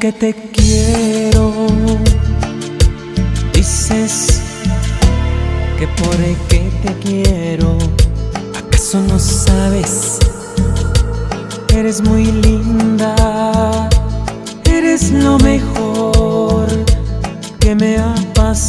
que te quiero. Dices que por qué te quiero. ¿Acaso no sabes? Eres muy linda, eres lo mejor que me ha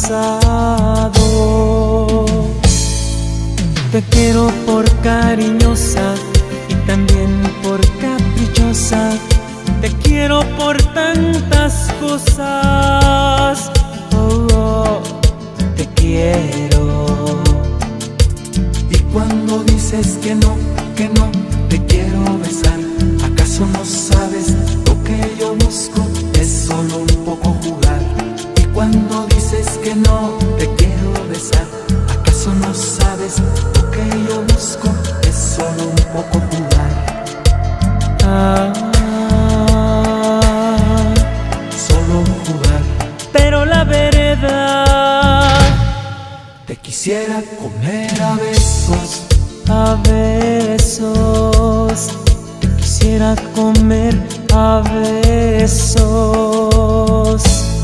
pasado. Te quiero por cariñosa y también por caprichosa. Te quiero por tantas cosas. Oh, oh, te quiero. Y cuando dices que no, te quiero besar, ¿acaso no sabes? Lo que yo busco es solo un poco jugar. Y cuando dices que no, te quiero besar, ¿acaso no sabes? Lo que yo busco es solo un poco jugar. Solo jugar. Pero la verdad, te quisiera comer a besos. a besos. Te quisiera comer a besos.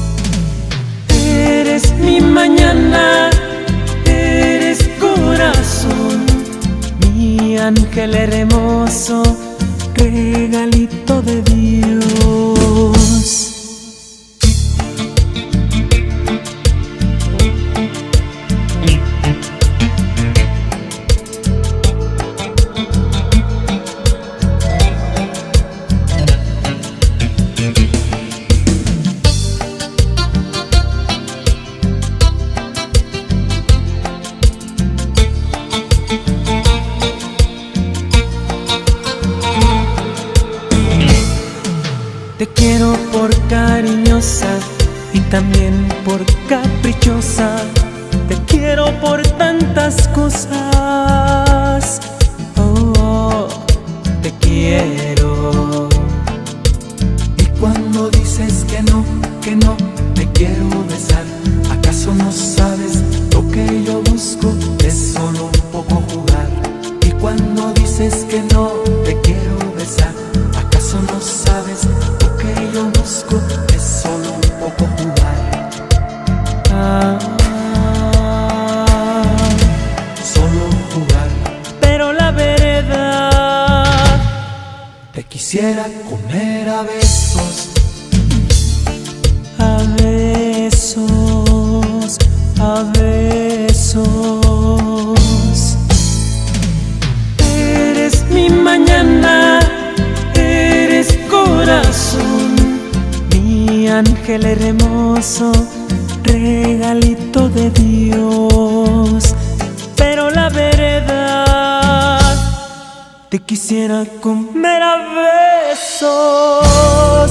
Eres mi mañana, eres corazón, mi ángel hermoso, regalito de Dios. Te quiero por cariñosa y también por caprichosa. Te quiero por tantas cosas. Oh, oh, te quiero. Y cuando dices que no, te quiero besar, ¿acaso no sabes? Lo que yo busco es solo un poco jugar. Y cuando dices que no, te quiero besar, ¿acaso no sabes? Lo que yo busco es solo un poco jugar. Solo jugar. Pero la verdad, te quisiera comer a besos. a besos, a besos. Eres mi mañana, eres corazón, mi ángel hermoso, regalito de Dios. Pero la verdad, te quisiera comer a besos.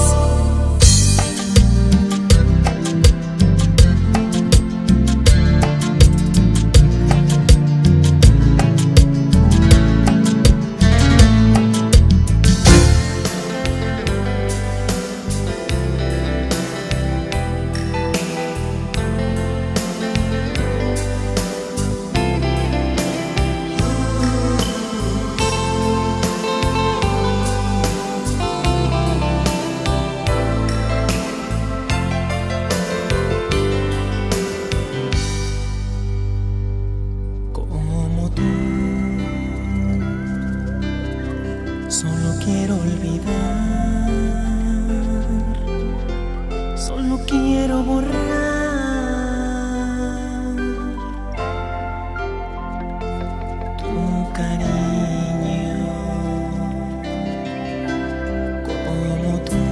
Solo quiero olvidar, solo quiero borrar tu cariño, como tú,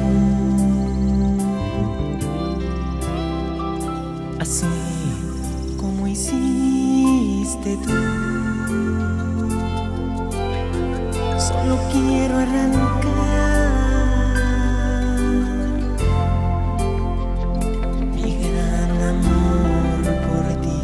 así como hiciste tú. Solo quiero arrancar mi gran amor por ti.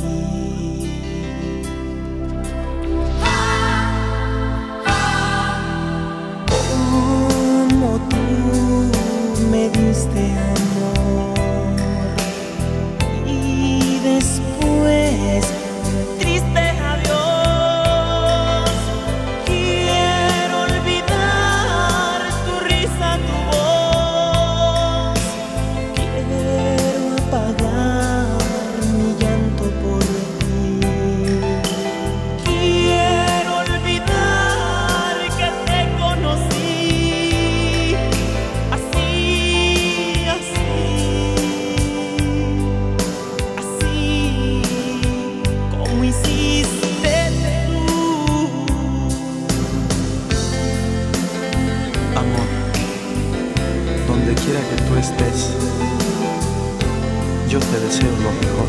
Como tú me diste amor y después triste adiós. Quiero olvidar yo te deseo lo mejor.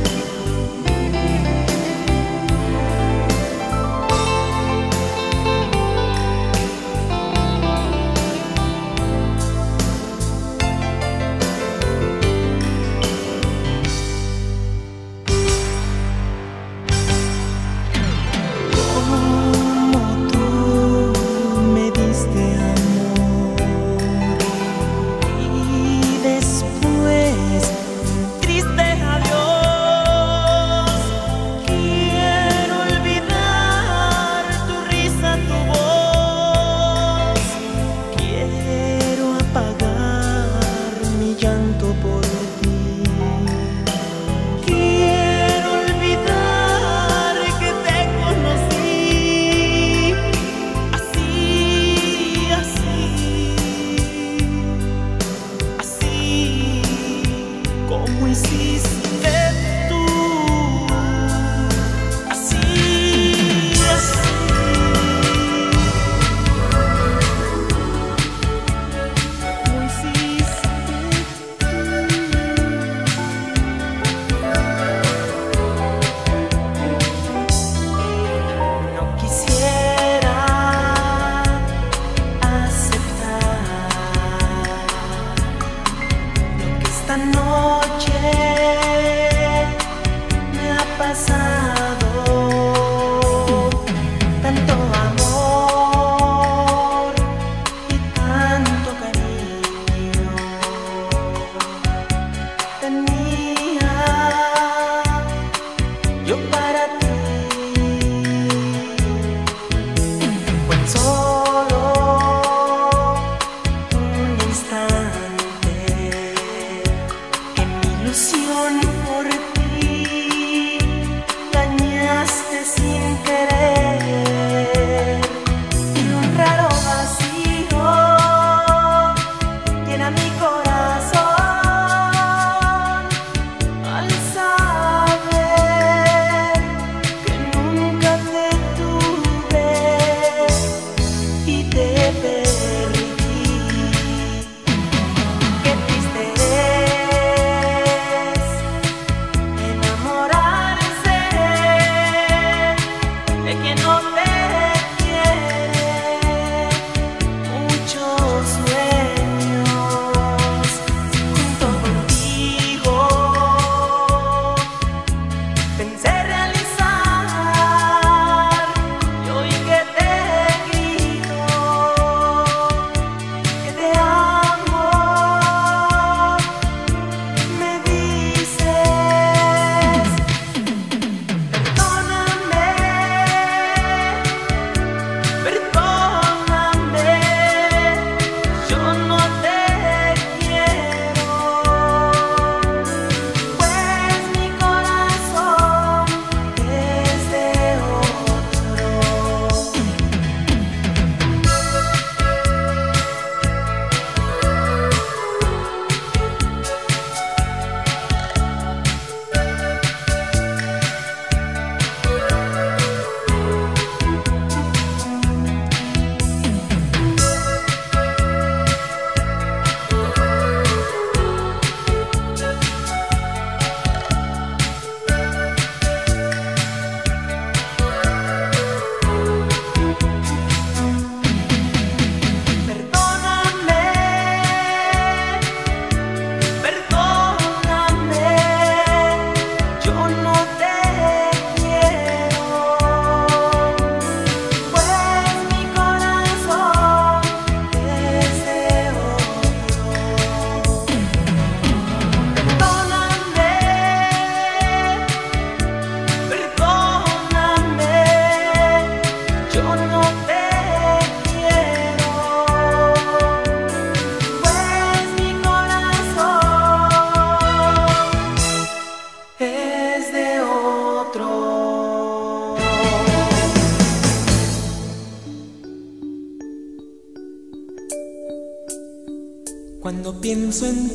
Cuando pienso en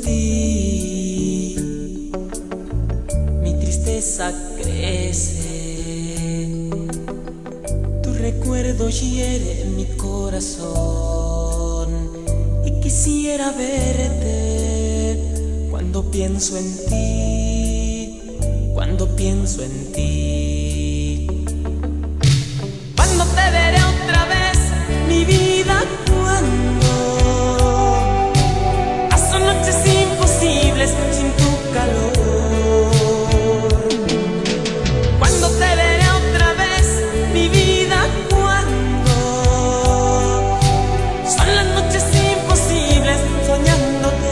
ti, mi tristeza crece. Tu recuerdo hiere mi corazón y quisiera verte cuando Cuando pienso en ti, cuando pienso en ti. Cuando te veré otra vez, mi vida, cuando paso noches imposibles sin tu calor. Cuando te veré otra vez, mi vida, cuando son las noches imposibles soñándote.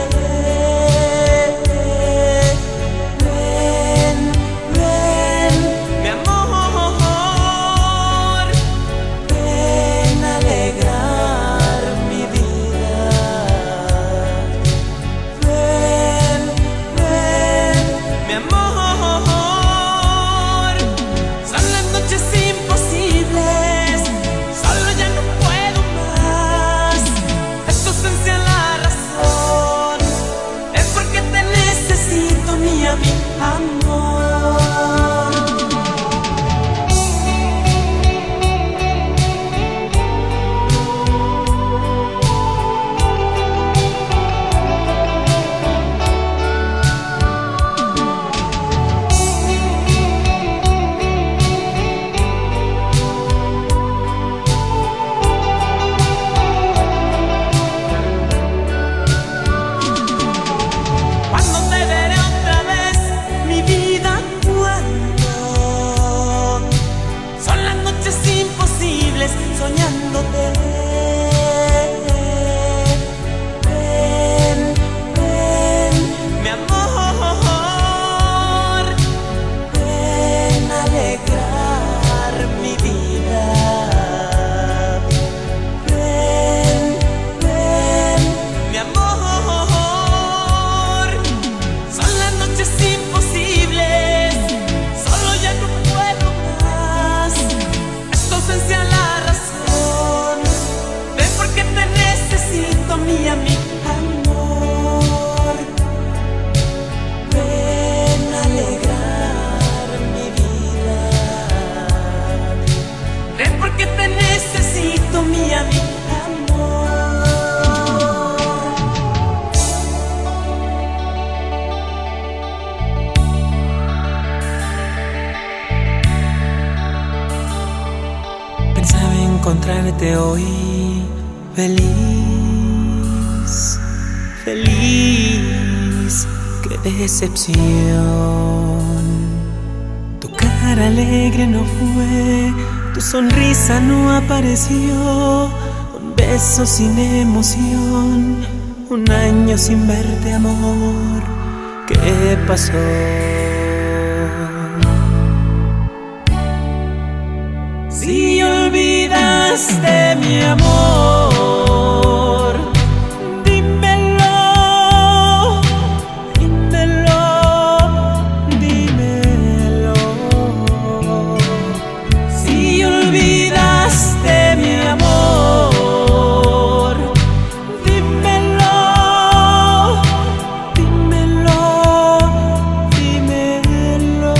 Soñándote, ven, ven, mi amor, ven a alegrar mi vida. Ven, ven, mi amor, son las noches imposibles, solo ya no puedo más, es tu ausencia la mía, mi amor, ven a alegrar mi vida. Ven porque te necesito, mía, mi amor. Pensaba encontrarte hoy feliz, feliz, qué decepción. Tu cara alegre no fue, tu sonrisa no apareció, un beso sin emoción, un año sin verte, amor, ¿qué pasó? Si olvidaste mi amor, dímelo, dímelo, dímelo. Si olvidaste mi amor, dímelo, dímelo, dímelo.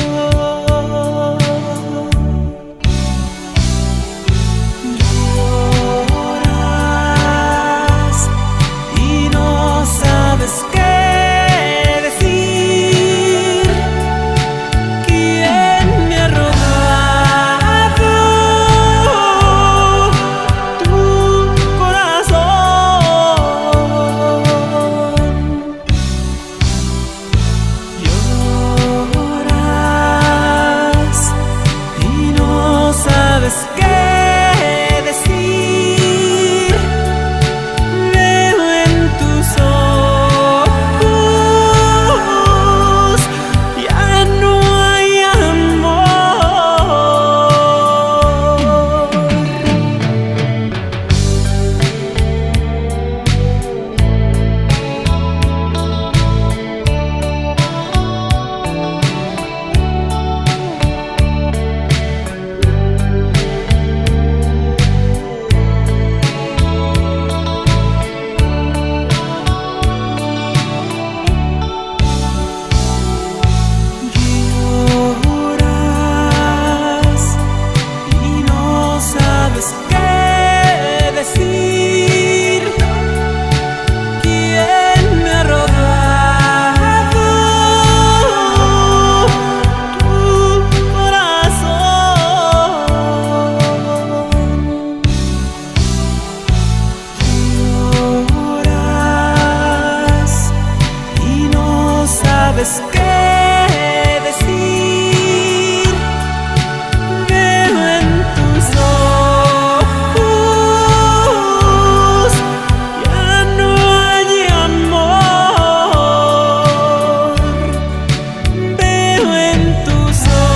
Llora más que decir. Veo en tus ojos, ya no hay amor. Veo en tus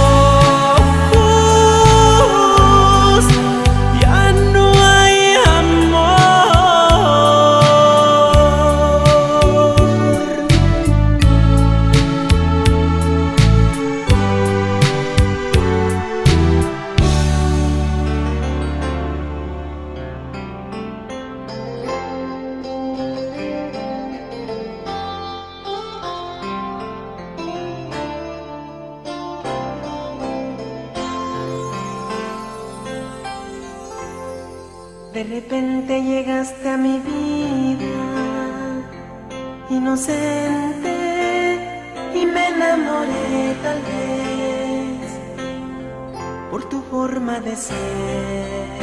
ojos, ya no hay De repente llegaste a mi vida, inocente, y me enamoré tal vez por tu forma de ser,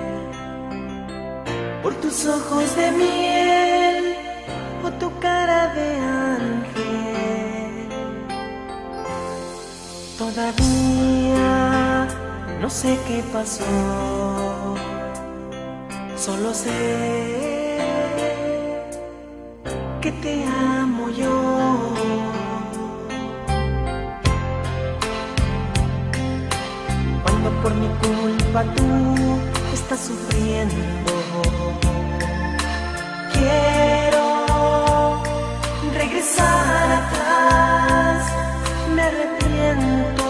por tus ojos de miel o tu cara de ángel. Todavía no sé qué pasó, solo sé que te amo yo. Cuando por mi culpa tú estás sufriendo, quiero regresar atrás, me arrepiento.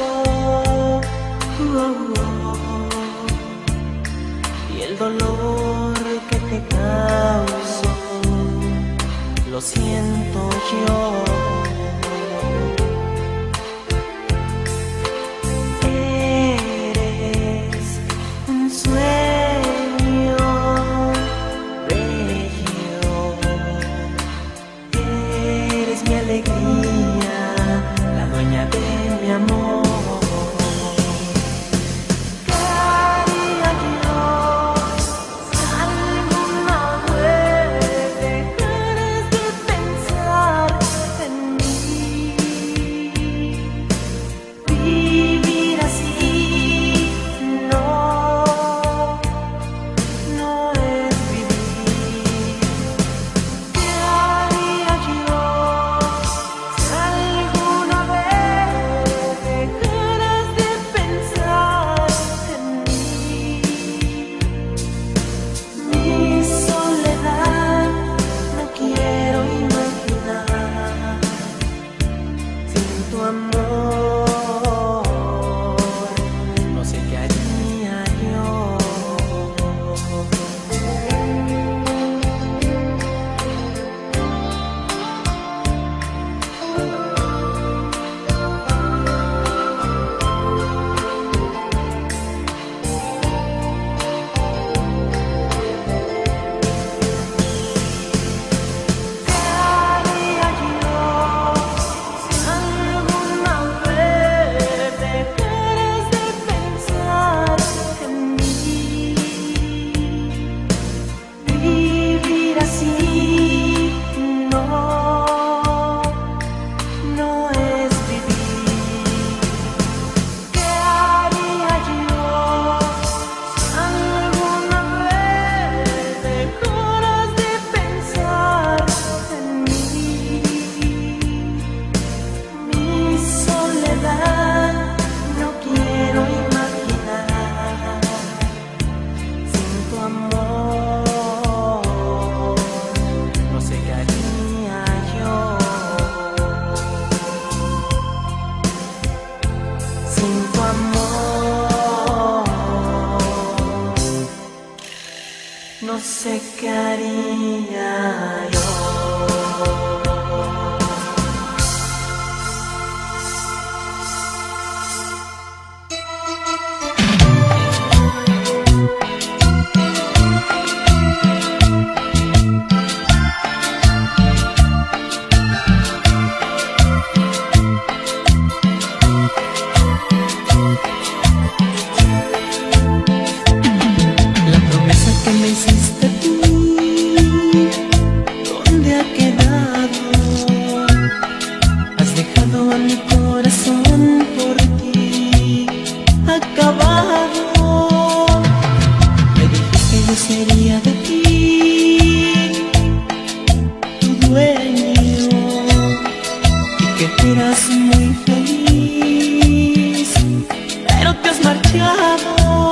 Y el dolor que te causo lo siento yo. Eres un sueño bello, eres mi alegría, la dueña de mi amor. No sé qué haría yo. Me hiciste tú, ¿dónde ha quedado? mi corazón por ti acabado. Me dijiste yo sería de ti tu dueño y que eras muy feliz, pero te has marchado.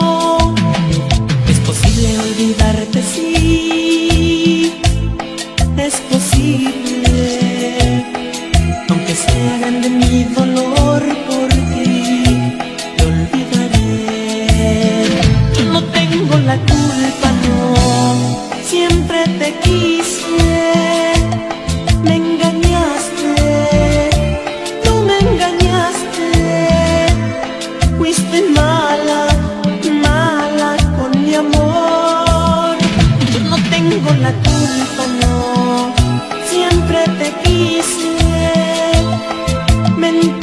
Es posible olvidarte, sí, es posible, aunque sea grande mi dolor por ti, te olvidaré. Yo no tengo la culpa, no, siempre te quise. Me engañaste, tú me engañaste, fuiste mala, mala con mi amor. Yo no tengo la culpa, no, siempre te quise.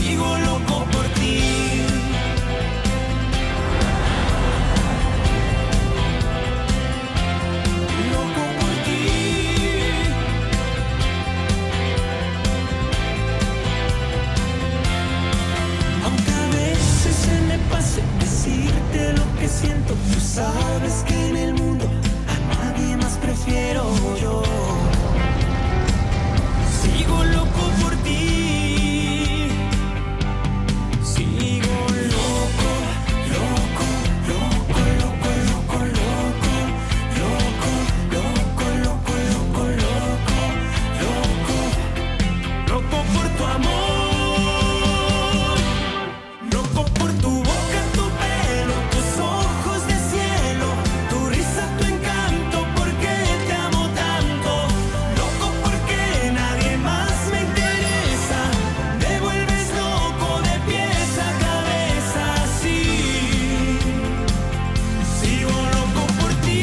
sigo loco por ti. Loco por ti. Aunque a veces se me pase decirte lo que siento, tú sabes que en el mundo a nadie más prefiero yo. Sigo loco por ti. Sigo loco, loco, loco, loco, loco, loco, loco, loco, loco, loco, loco, loco, loco por tu amor, loco por tu boca, tu pelo, tus ojos de cielo, tu risa, tu encanto, porque te amo tanto, loco porque nadie más me interesa, me vuelves loco de pies a cabeza, sí, sigo loco por ti.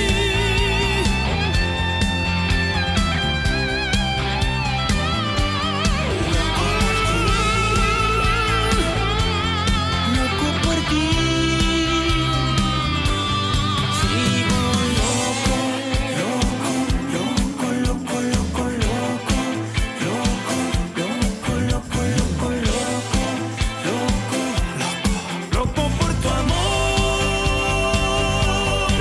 Loco por ti. Sigo loco, loco, loco, loco, loco, loco, loco, loco, loco, loco, loco, loco, loco por tu amor,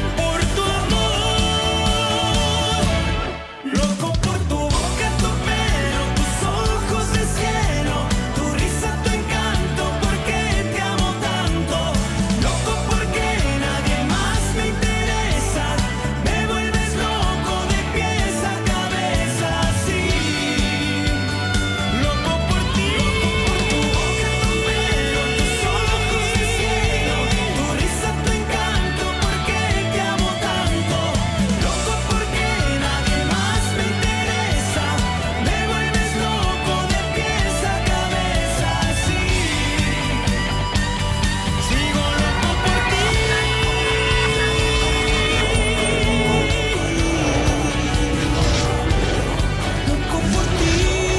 loco por tu boca, tu pelo, tus ojos de cielo, tu risa, tu encanto, porque te amo tanto, loco porque nadie más me interesa, me vuelves loco de pies a cabeza, sí, loco por ti, tu risa, tu encanto, porque te amo tanto, loco porque nadie más me interesa, me vuelves loco de pies a cabeza, sí, sigo loco por ti. Loco por ti.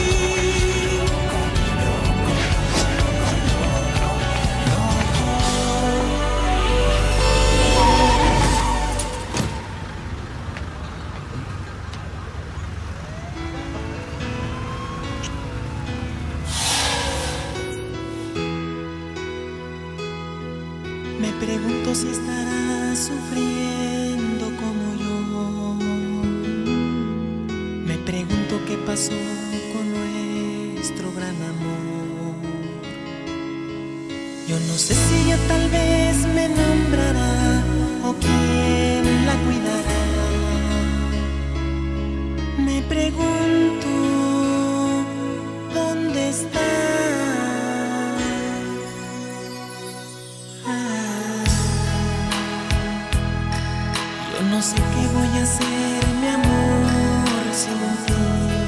Me pregunto si estarás sufriendo como yo. Me pregunto qué pasó con nuestro gran amor. Yo no sé si ella tal vez me nombrará o quién la cuidará. Me pregunto dónde está. Yo no sé qué voy a hacer, mi amor, sin ti.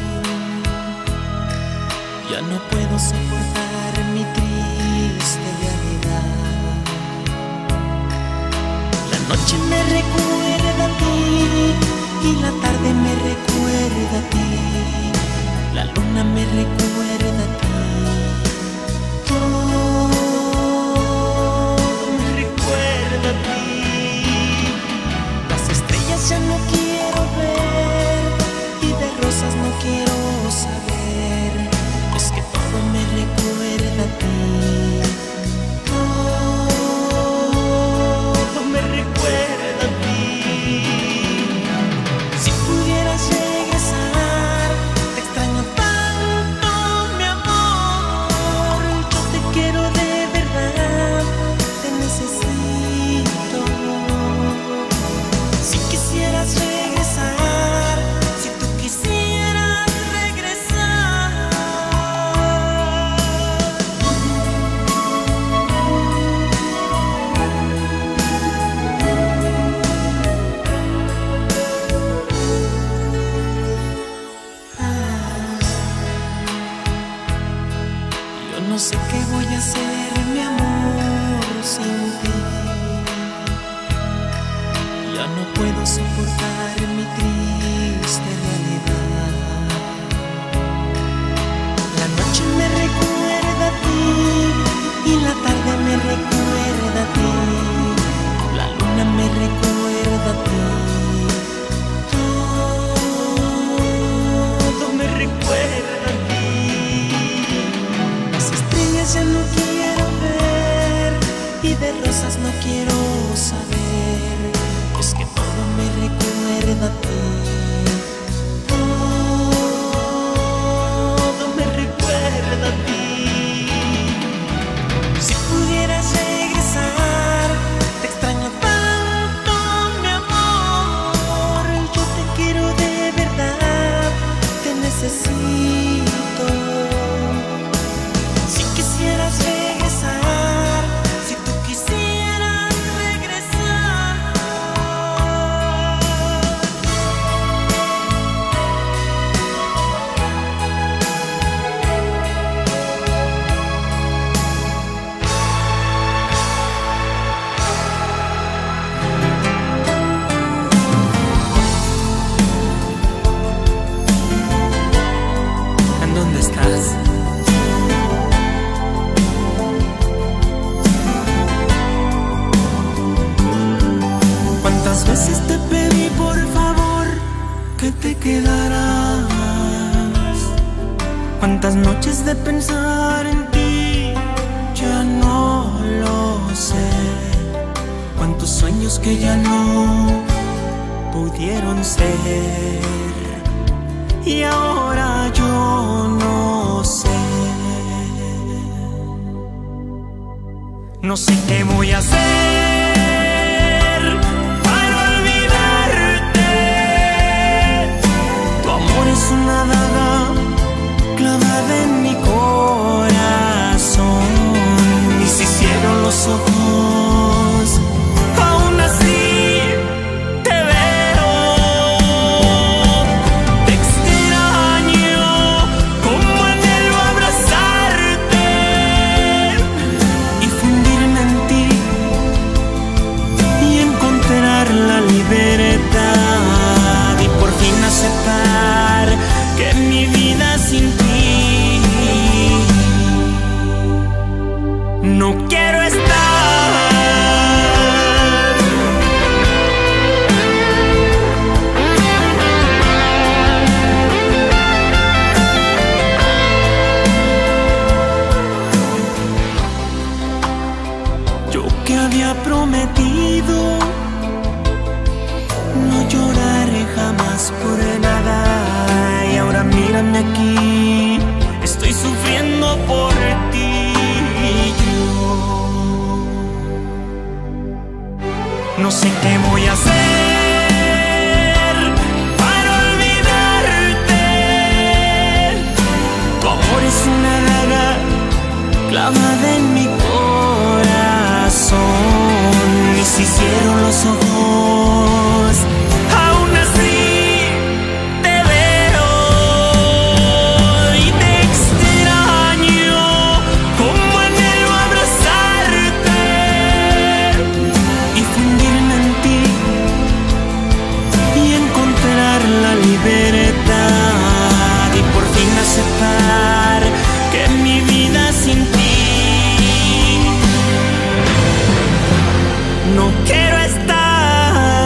Ya no puedo soportar mi triste realidad. La noche me recuerda a ti y la tarde me recuerda a ti. La luna me recuerda a ti. Todo me recuerda a ti. Las estrellas ya no quiero ver y de rosas no quiero saber. Es que todo me recuerda a ti. Todo me recuerda a ti. Si pudieras regresar, te extraño tanto, mi amor. Yo te quiero de verdad, te necesito. Si quisieras regresar, si tú quisieras regresar. Yo no sé qué voy a hacer, mi amor, sin ti. Ya no puedo soportar mi triste realidad. La noche me recuerda a más no quiero saber, es que todo me recuerda a ti. Todo me recuerda a ti. Si pudieras regresar, te extraño tanto, mi amor. Yo te quiero de verdad, te necesito. Si quisieras regresar, si tú quisieras regresar. ¿En dónde estás? ¿Cuántas veces te pedí por favor que te quedaras? ¿Cuántas noches de pensar en ti? Ya no lo sé. ¿Cuántos sueños que ya no pudieron ser? Y ahora yo no sé. No sé qué voy a hacer para olvidarte. Tu amor es una daga clavada en mi corazón. Y si cierro los ojos, aún así te veo. Te extraño, como anhelo abrazarte y fundirme en ti y encontrar la libertad y por fin aceptar que mi vida sin ti no quiero estar. Yo que había prometido no lloraré jamás por nada, y ahora mírame aquí, estoy sufriendo por ti. No sé qué voy a hacer para olvidarte. Tu amor es una daga clavada en mi corazón. Y si cierro los ojos, aún así te veo y te extraño, como anhelo abrazarte y fundirme en ti y encontrar la libertad y por fin aceptar que mi vida sin ti no quiero estar.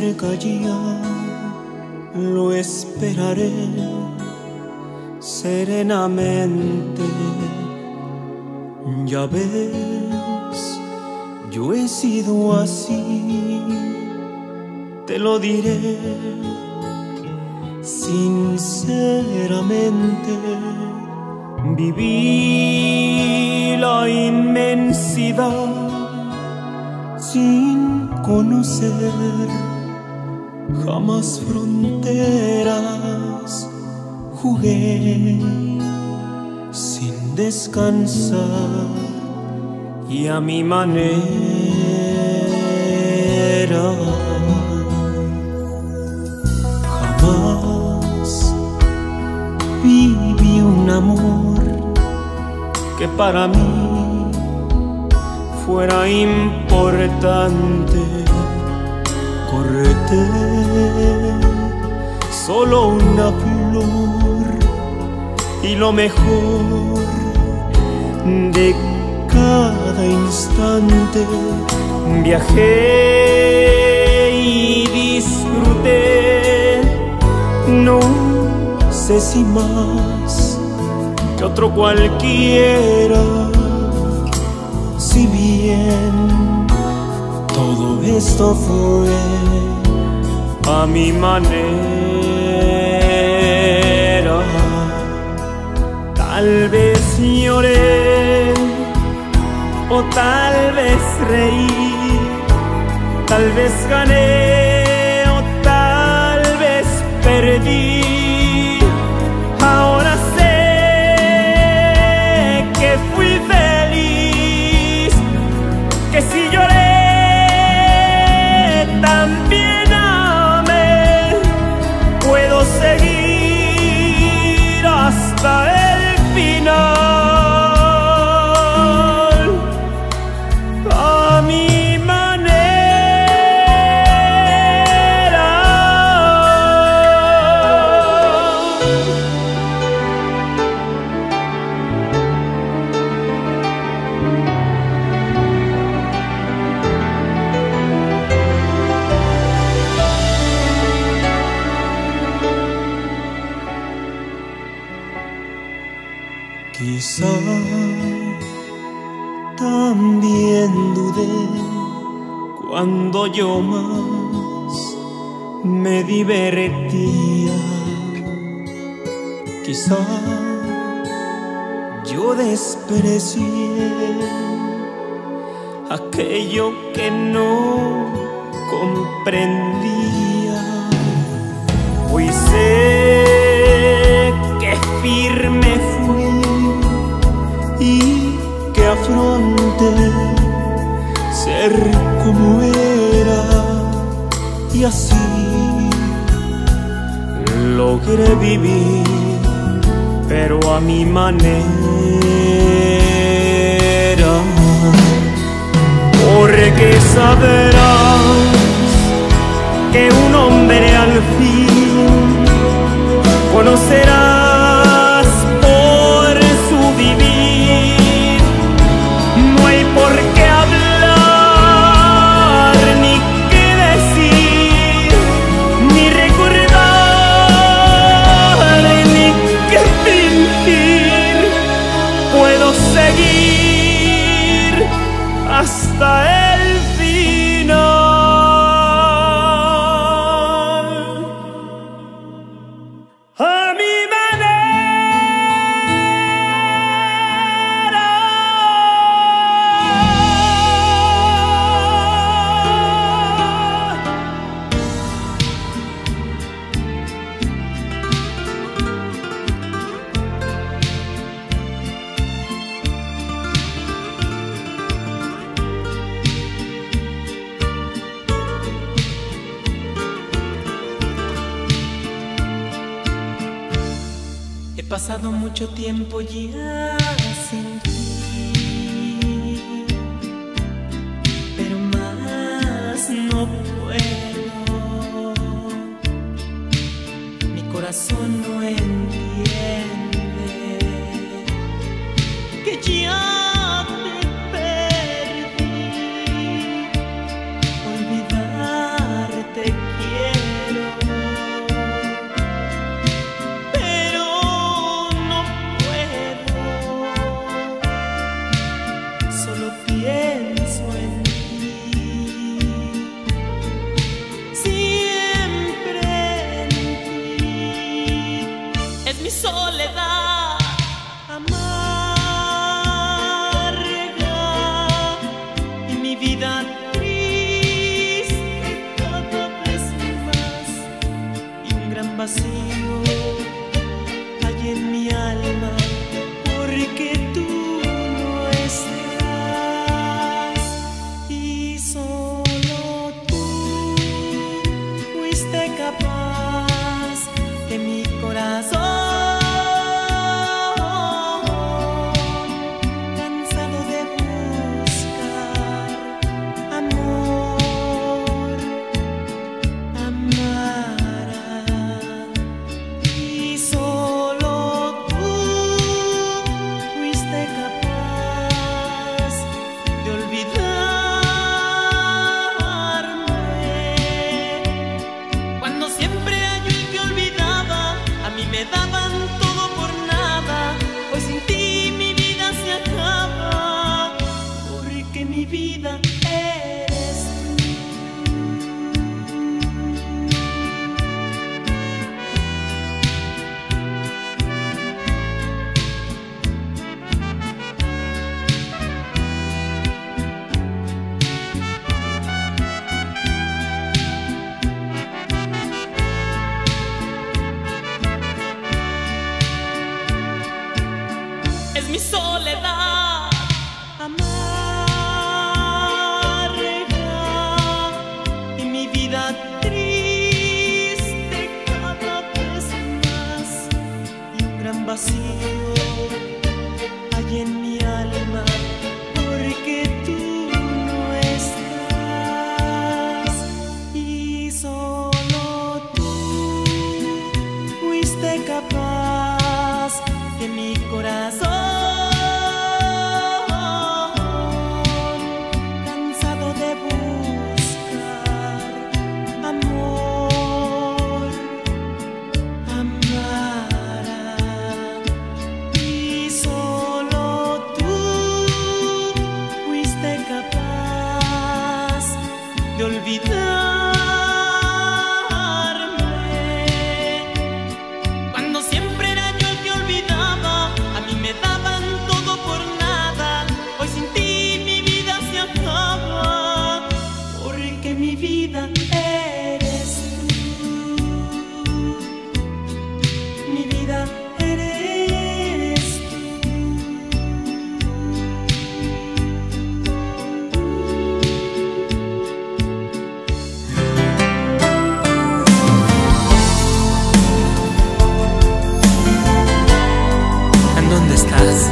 cerca ya, lo esperaré serenamente. Ya ves, yo he sido así, te lo diré sinceramente. Viví la inmensidad sin conocer jamás fronteras. Jugué sin descansar y a mi manera. Jamás viví un amor que para mí fuera importante. Corté solo una flor y lo mejor de cada instante. Viajé y disfruté, no sé si más que otro cualquiera. Si bien todo esto fue a mi manera, tal vez lloré o tal vez reí, tal vez gané o tal vez perdí. Ahora sé que fui feliz, que si lloré también amé. Puedo seguir hasta el final. Quizá también dudé cuando yo más me divertía. Quizá yo desprecié aquello que no comprendía. Hoy sé que firme fui y que afronté ser como era, y así logré vivir, pero a mi manera. Porque sabrás que un hombre al fin conocerás por su vivir. No hay por qué hablar, ni qué decir, ni recordar, ni qué fingir. Puedo seguir hasta el final. He pasado mucho tiempo ya sin ti, pero más no puedo. Mi corazón no entiende que ya te perdí. Olvidarte gran vacío hay en mi alma, porque tú no estás y solo tú fuiste capaz de mi corazón, cansado de buscar amor, amara, y solo tú fuiste capaz de olvidarme. Cuando siempre era yo el que olvidaba, a mí me daban todo por nada. Hoy sin ti mi vida se acaba, porque mi vida eres tú. Es mi soledad amarga y mi vida triste cada vez más, y un gran vacío hay en mi alma, porque tú no estás y solo tú fuiste capaz de mi corazón, cansado de buscar amor, amara, y solo tú fuiste capaz de olvidarme. Cuando siempre era yo el que olvidaba, a mí me daban todo por nada. Hoy sin ti mi vida se acaba, porque mi vida eres tú. Mi vida eres ¿En dónde estás?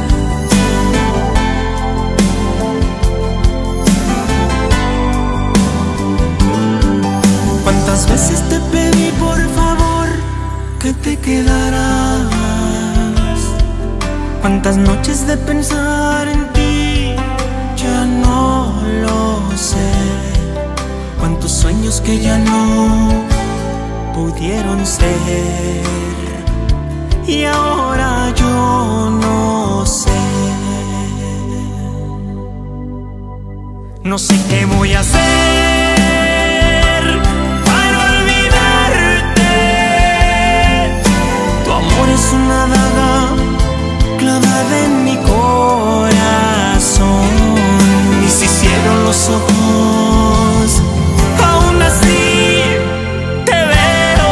¿Cuántas veces te pedí por favor que te quedaras? ¿Cuántas noches de pensar en ti? Ya no lo sé. ¿Cuántos sueños que ya no pudieron ser? Y ahora yo no sé. No sé qué voy a hacer para olvidarte. Tu amor es una daga clavada en mi corazón, y si cierro los ojos, aún así te veo.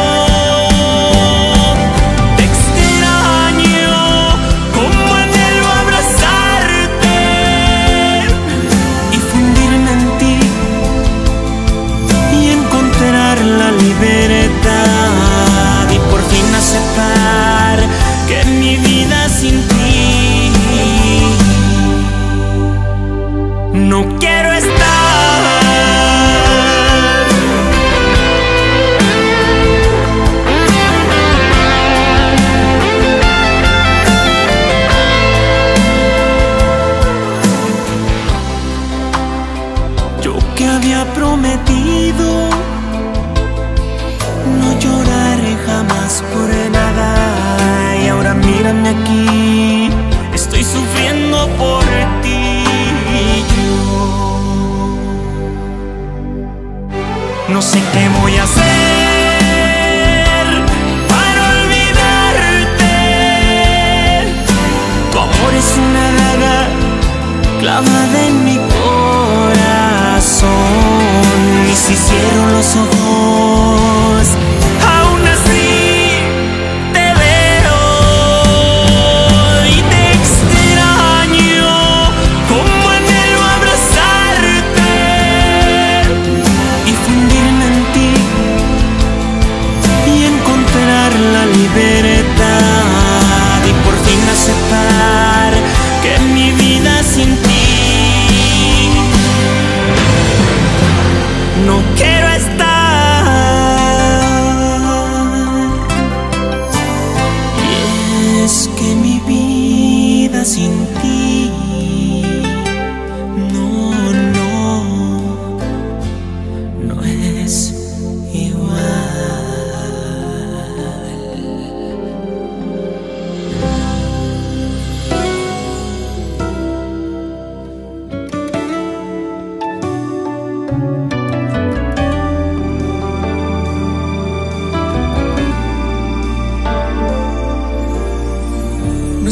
Te extraño como anhelo abrazarte y fundirme en ti y encontrar la libertad, y por fin aceptar que mi vida sin ti no quiero estar. Yo que había prometido no lloraré jamás por nada, y ahora mírame aquí, estoy sufriendo por ti. No sé qué voy a hacer para olvidarte. Tu amor es una daga clavada en mi corazón, y si cierro los ojos, aún así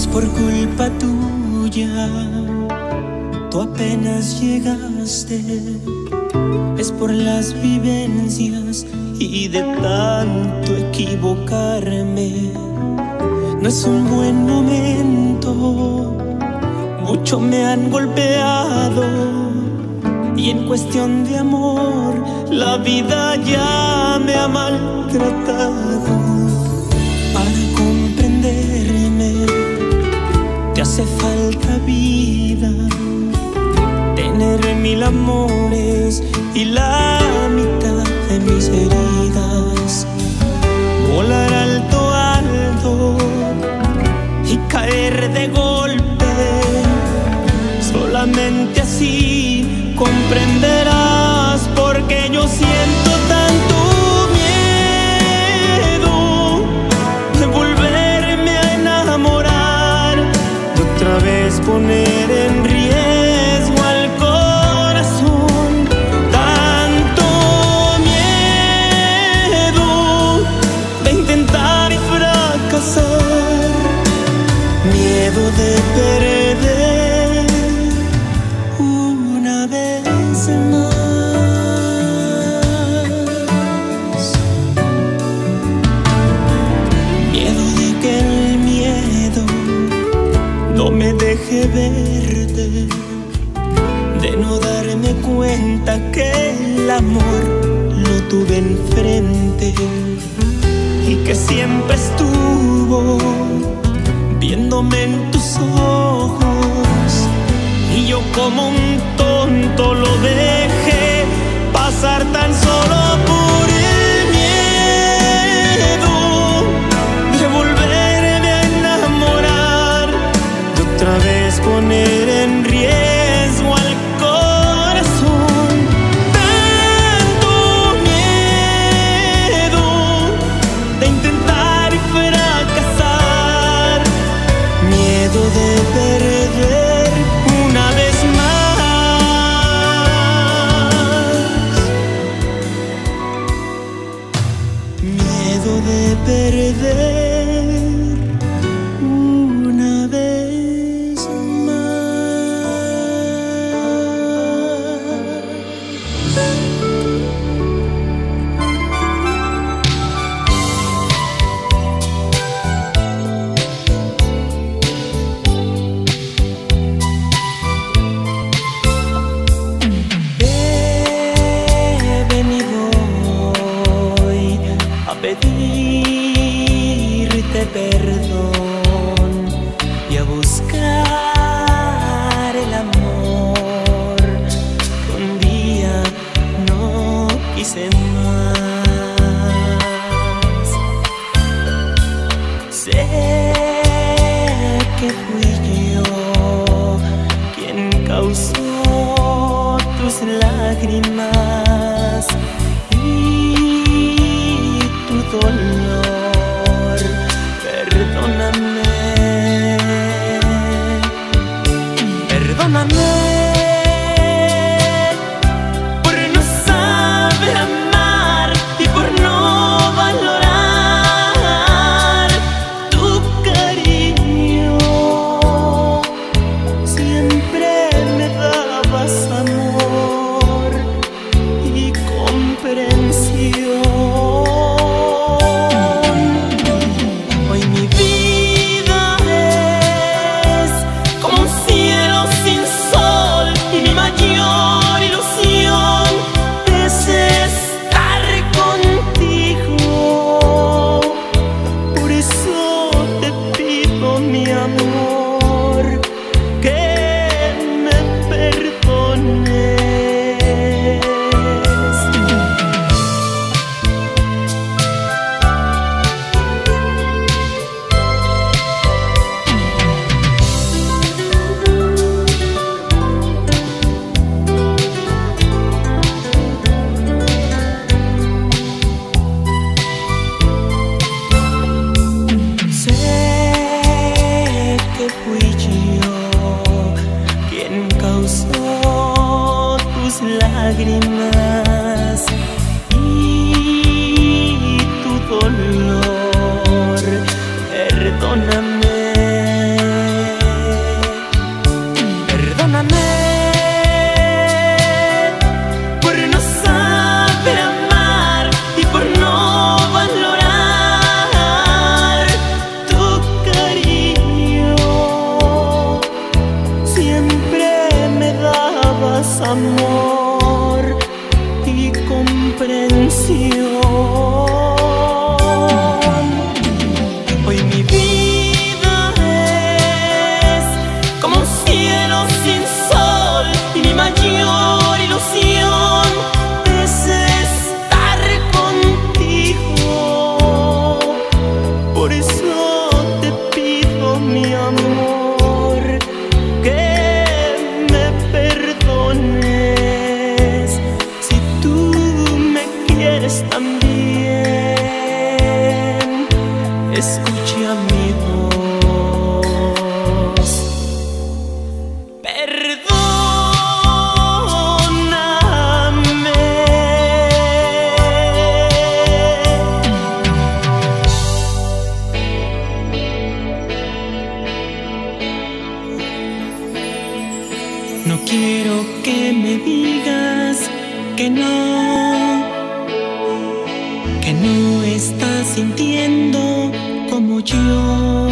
por culpa tuya, tú apenas llegaste. Es por las vivencias y de tanto equivocarme. No es un buen momento, mucho me han golpeado, y en cuestión de amor la vida ya me ha maltratado. Para comprenderme te hace falta vida, tener 1000 amores y la mitad de mis heridas. Volar alto, alto y caer de golpe, solamente así comprenderás por qué yo siento tanto miedo de volverme a enamorar, de otra vez poner en riesgo al corazón. Tanto miedo de intentar y fracasar, miedo de perder una vez más. Miedo de que el miedo no me deje verte, de no darme cuenta que el amor lo tuve enfrente y que siempre estuvo viéndome en tus ojos, y yo como un tonto lo dejé pasar tan solo por el miedo de volverme a enamorar, de otra vez poner en riesgo al corazón. Tanto miedo de intentar y fracasar, miedo de perder una vez más, miedo de perder una vez más. He venido hoy a pedirte perdón y a buscar el amor que un día no quise más. Sé que fui yo quien causó tus lágrimas y tu dolor. Perdóname, perdóname por no saber amar y por no valorar tu cariño. Siempre me dabas amor y comprensión. Hoy mi vida es como un cielo sin sol y mi mayor ilusión es estar contigo. Por eso te pido, mi amor, que me perdones. Sé que fui yo quien causó tus lágrimas y tu dolor. Perdóname, tú estás sintiendo como yo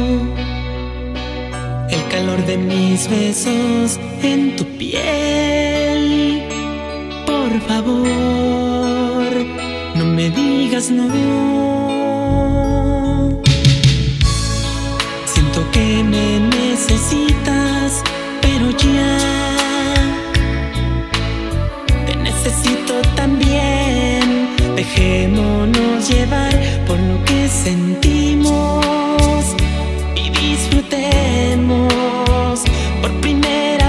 el calor de mis besos en tu piel. Por favor, no me digas no. Siento que me necesitas, pero ya te necesito también. Dejémonos llevar por lo que sentimos y disfrutemos por primera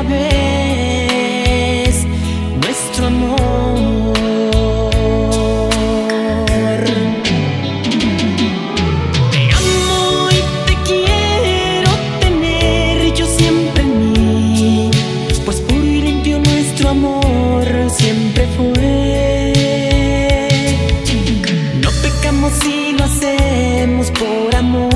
vez nuestro amor. Te amo y te quiero tener yo siempre en mí, pues puro y limpio nuestro amor siempre fue. No pecamos si lo hacemos por amor.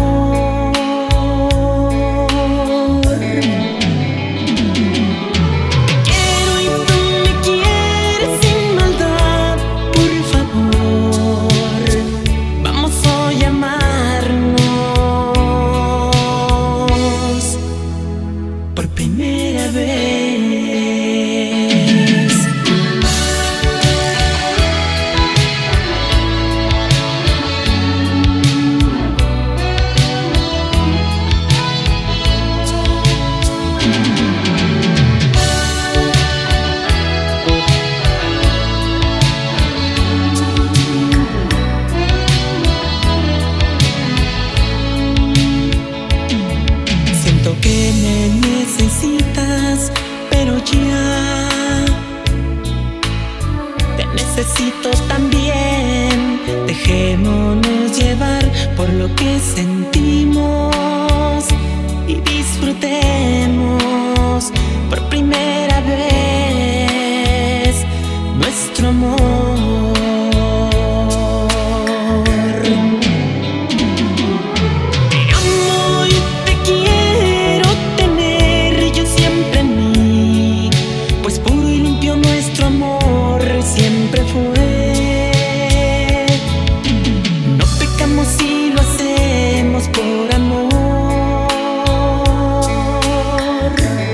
Que me necesitas, pero ya te necesito también. Dejémonos llevar por lo que sentimos y disfrutemos por primera vez nuestro amor. Siempre fue. No pecamos si lo hacemos por amor.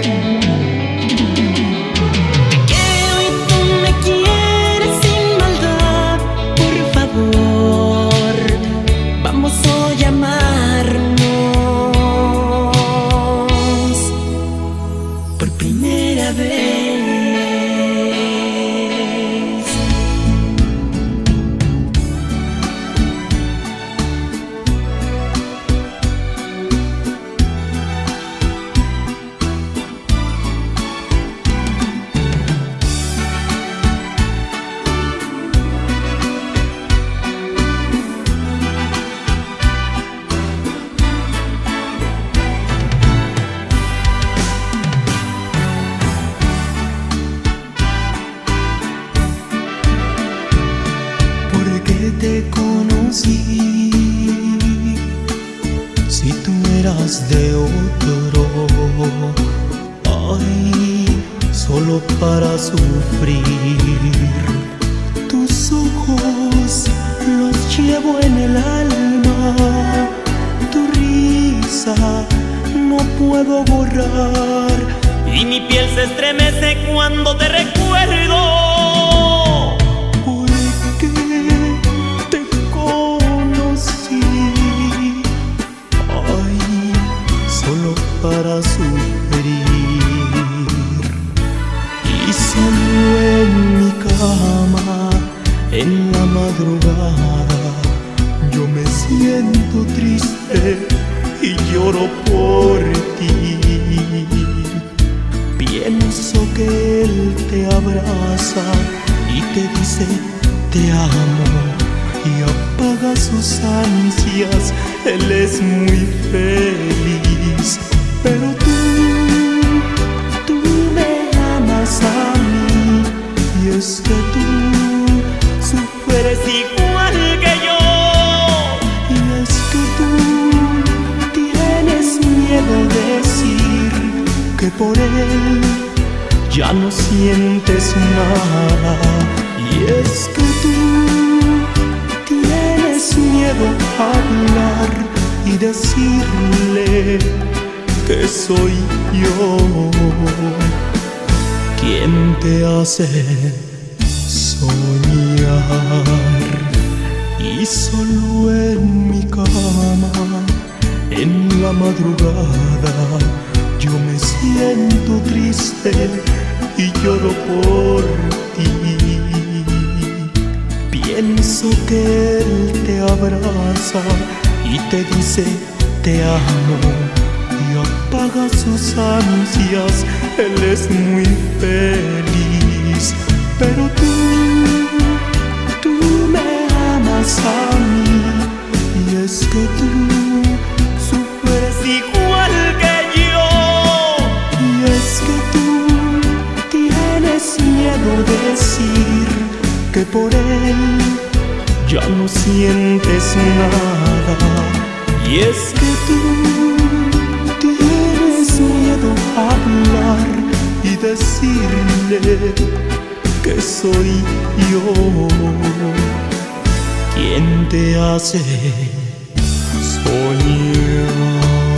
Te quiero y tú me quieres sin maldad. Por favor, vamos hoy a amarnos por primera vez. Te conocí, si tú eras de otro, ay, solo para sufrir. Tus ojos los llevo en el alma, tu risa no puedo borrar, y mi piel se estremece cuando te recuerdo. Para sufrir, y solo en mi cama, en la madrugada, yo me siento triste y lloro por ti. Pienso que él te abraza y te dice te amo, y apaga sus ansias, él es muy feliz. Pero tú me amas a mí, y es que tú sufres igual que yo, y es que tú tienes miedo de decir que por él ya no sientes nada, y es que tú tienes miedo a hablar y decirle que soy yo quien te hace soñar. Y solo en mi cama, en la madrugada, yo me siento triste y lloro por ti. Pienso que él te abraza y te dice te amo, y apaga sus ansias, él es muy feliz. Pero tú me amas a mí, y es que tú sufres igual que yo. Y es que tú tienes miedo de decir que por él ya no sientes nada. Y es que tú tienes miedo a hablar y decirle que soy yo quien te hace soñar.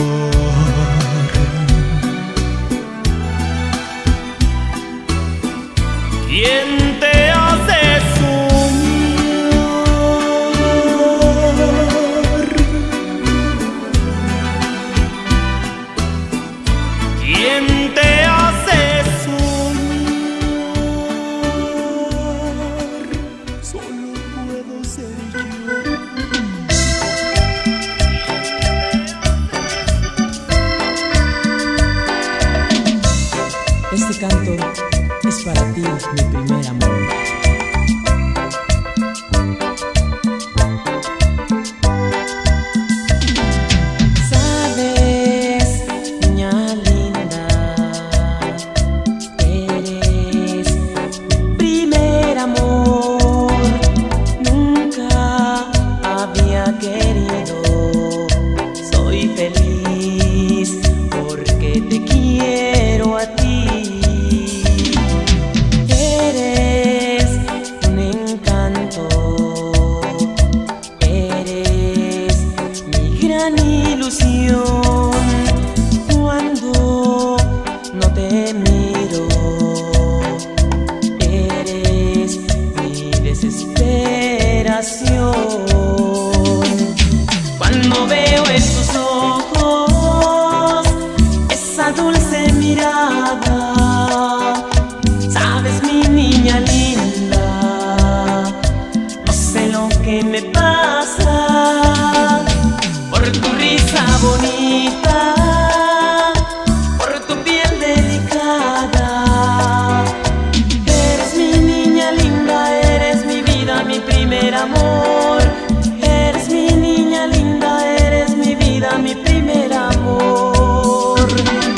¿Quién te hace soñar? ¿Quién te hace soñar? Solo puedo ser yo. Este canto es para ti, mi primer amor. Sabes, niña linda, eres mi primer amor. Nunca había querido, soy feliz porque te quiero a ti. Eres un encanto, eres mi gran ilusión. Cuando no te miro, eres mi desesperación. Cuando veo en tus ojos esa dulce mirada, sabes, mi niña linda, no sé lo que me pasa. Por tu risa bonita, por tu piel delicada, eres mi niña linda, eres mi vida, mi primer amor. Eres mi niña linda, eres mi vida, mi primer amor.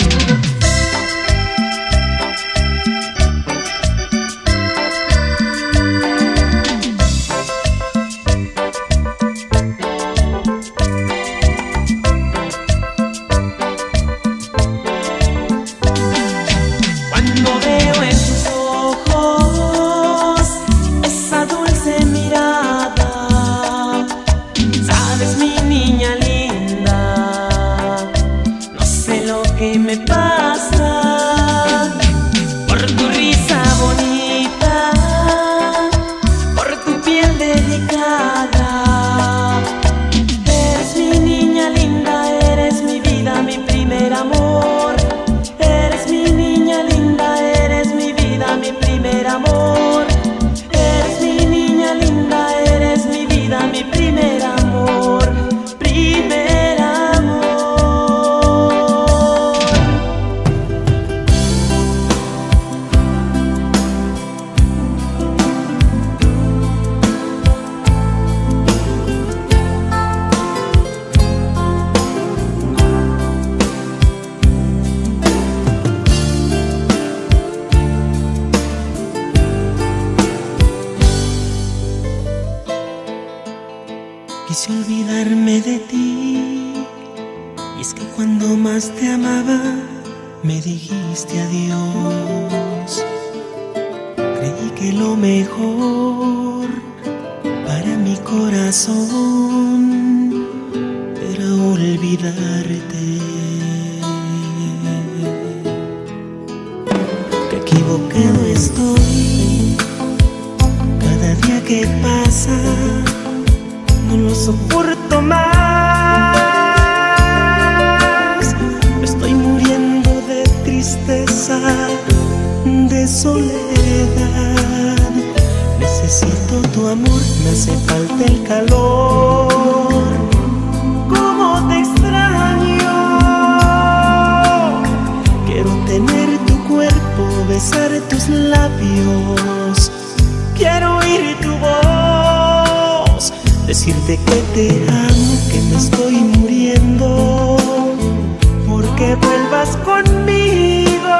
Cuando veo en tus ojos esa dulce mirada, sabes, mi niña linda, no sé lo que me pasa. Por tu risa bonita, por tu piel delicada, eres mi niña linda, eres mi vida, mi primer amor. Eres mi niña linda, eres mi vida, mi primer amor. Eres mi niña linda, eres mi vida, mi primer amor. Primer amor. Quise olvidarme de ti, y es que cuando más te amaba me dijiste adiós. Creí que lo mejor para mi corazón olvidarte. Qué equivocado estoy. Cada día que pasa no lo soporto más. Me estoy muriendo de tristeza, de soledad. Necesito tu amor, me hace falta el calor. ¿Cómo te extraño? Quiero tener tu cuerpo, besar tus labios. Quiero oír tu voz, decirte que te amo, que me estoy muriendo, porque vuelvas conmigo.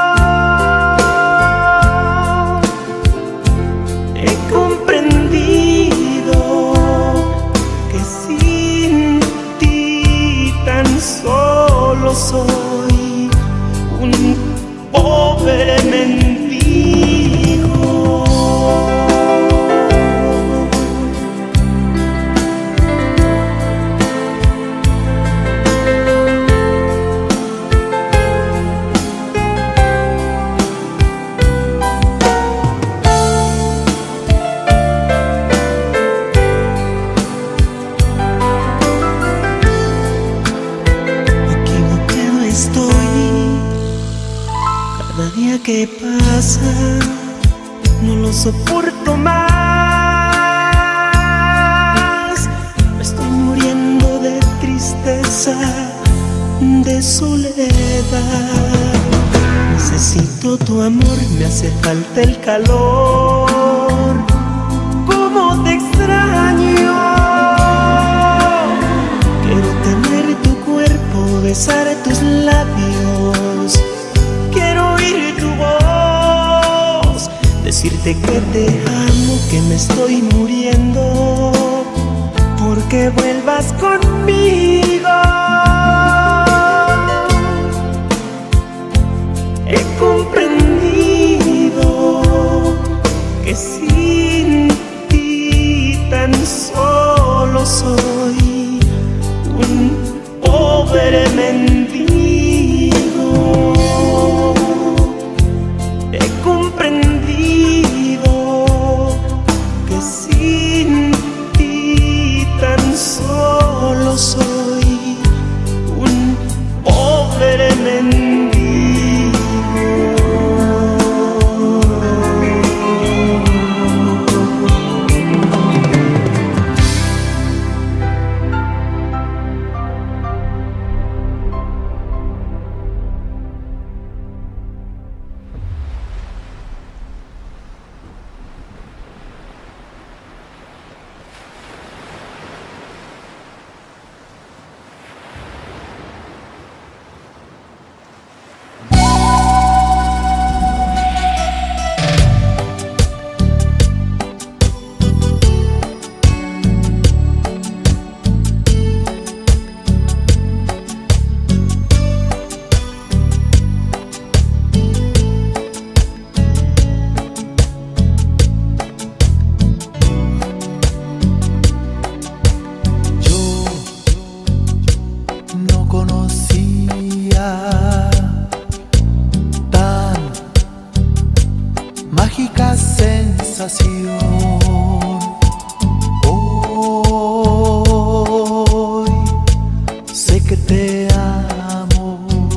He comprendido que sin ti tan solo soy un pobre mendigo. Cada día que pasa no lo soporto más. Me estoy muriendo de tristeza, de soledad. Necesito tu amor, me hace falta el calor. ¿Cómo te extraño? Quiero tener tu cuerpo, besar tus labios. Quiero oír tu voz, decirte que te amo, que me estoy muriendo, porque vuelvas conmigo. He comprendido que sin ti tan solo soy un pobre mendigo. He comprendido que sin ti tan solo soy un pobre mendigo. Mágica sensación. Hoy sé que te amo.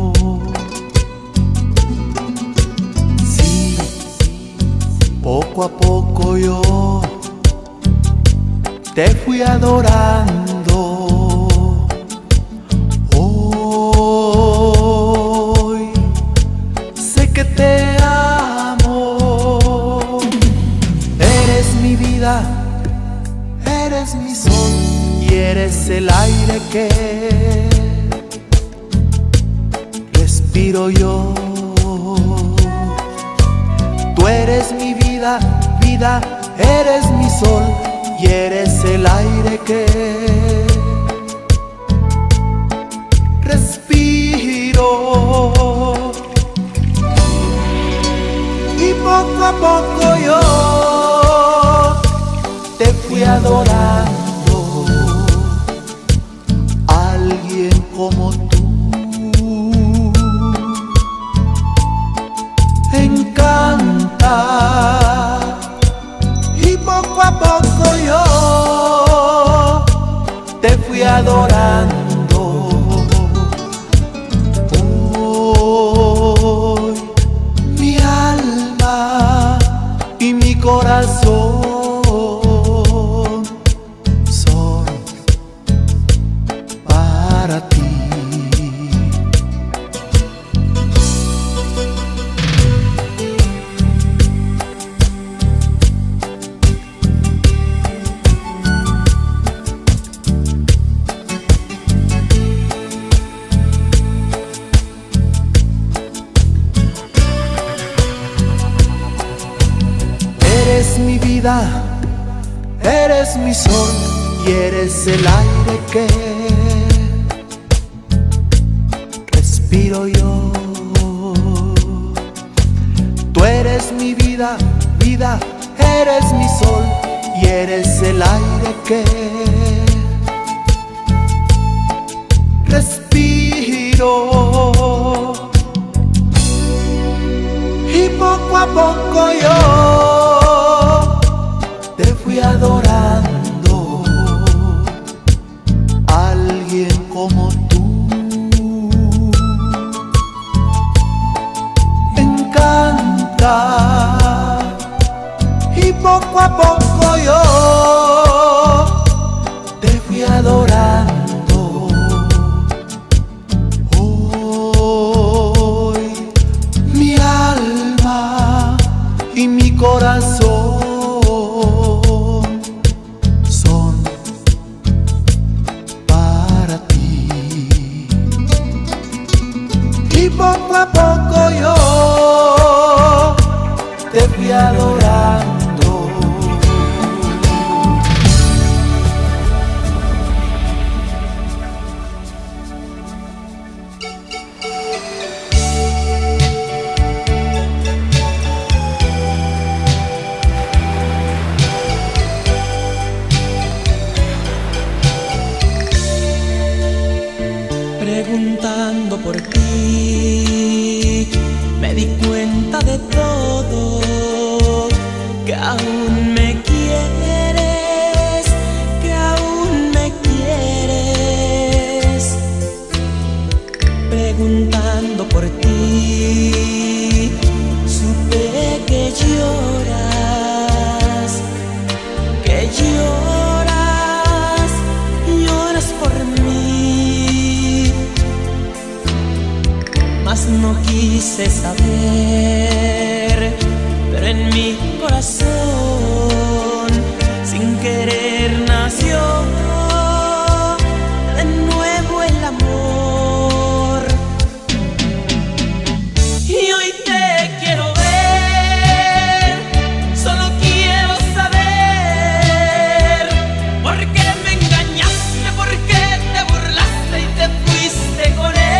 Sí, poco a poco yo te fui adorando. Hoy sé que te eres mi sol y eres el aire que respiro yo. Tú eres mi vida, vida, eres mi sol y eres el aire que respiro. Y poco a poco yo te fui adorando. Alguien como tú. Encanta, y poco a poco yo te fui adorando. Hoy mi alma y mi corazón son para ti. Eres mi vida, eres mi sol y eres el aire que respiro yo. Tú eres mi vida, vida, eres mi sol y eres el aire que respiro. Y poco a poco yo te fui adorando. Alguien como tú me encanta. Y poco a poco yo te fui adorando. Hoy mi alma y mi corazón son para ti. Y poco a poco yo te fui adorando. Preguntando por ti, me di cuenta de todo, que aún me quieres, que aún me quieres. Preguntando por ti, supe que lloras, lloras por mí. Mas no quise saber, pero en mi corazón, sin querer nació de nuevo el amor. Y hoy te quiero ver, solo quiero saber por qué me engañaste, por qué te burlaste y te fuiste con él.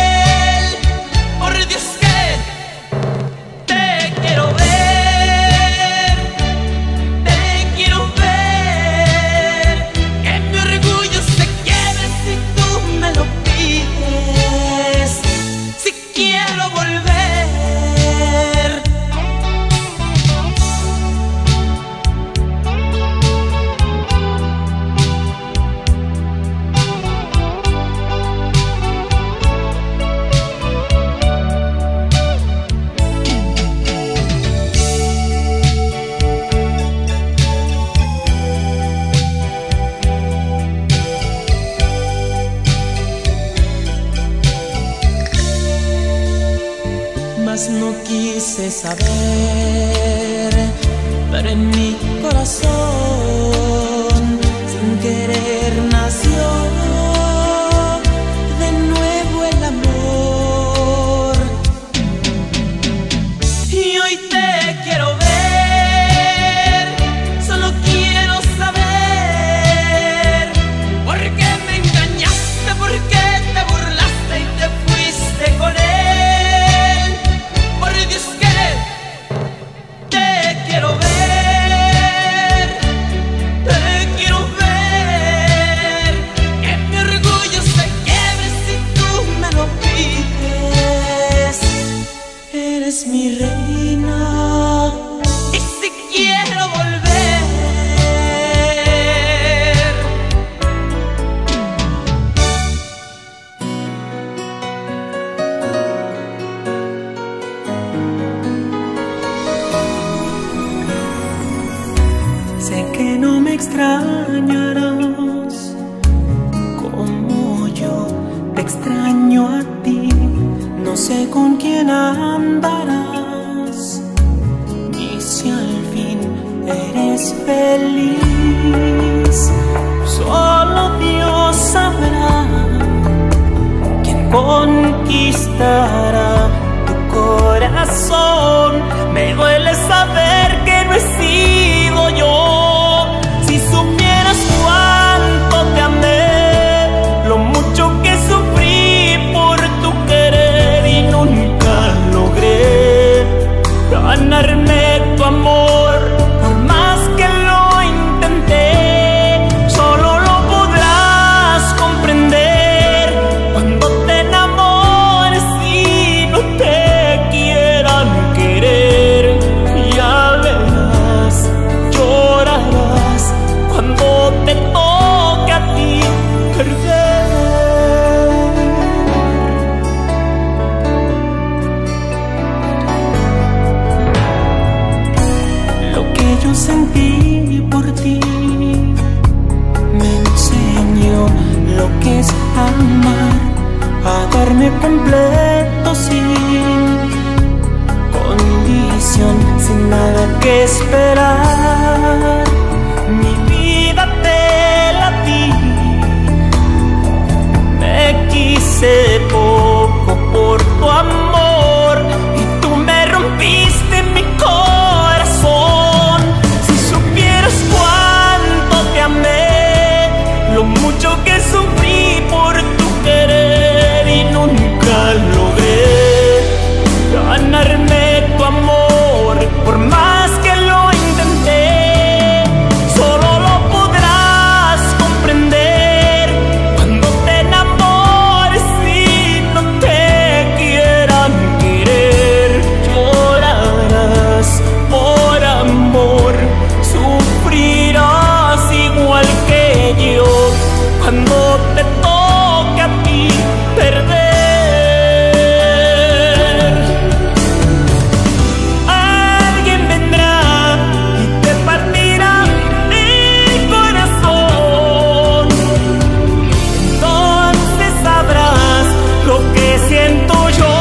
Mas no quise saber, pero en mi corazón, sin querer nació de nuevo el amor. Y hoy te quiero ver, solo quiero saber por qué me engañaste, por qué te burlaste y te fuiste con él. Te quiero ver, te extraño a ti, no sé con quién andarás, ni si al fin eres feliz. Solo Dios sabrá quién conquistará tu corazón. Me duele saber que no he sido yo. Si supieras cuánto te amé, lo mucho que sufrí por tu querer y nunca logré ganarme tu amor. Por más que lo intenté, solo lo podrás comprender cuando te enamores y no te quieran querer. Ya verás, llorarás cuando te toque a ti perder. Lo que yo sentí por ti me enseñó lo que es amar, a darme completo sin condición, sin nada que esperar. Mi vida te la di, me quise poco por tu amor y tú me rompiste mi corazón. Si supieras cuánto te amé, lo mucho que sufrí por tu querer y nunca logré ganarme tu amor. Por más que lo intenté, solo lo podrás comprender cuando te enamores y no te quieran querer. Llorarás por amor, sufrirás igual que yo cuando te toque a ti perder. Alguien vendrá y te partirá el corazón. Entonces sabrás lo que siento yo.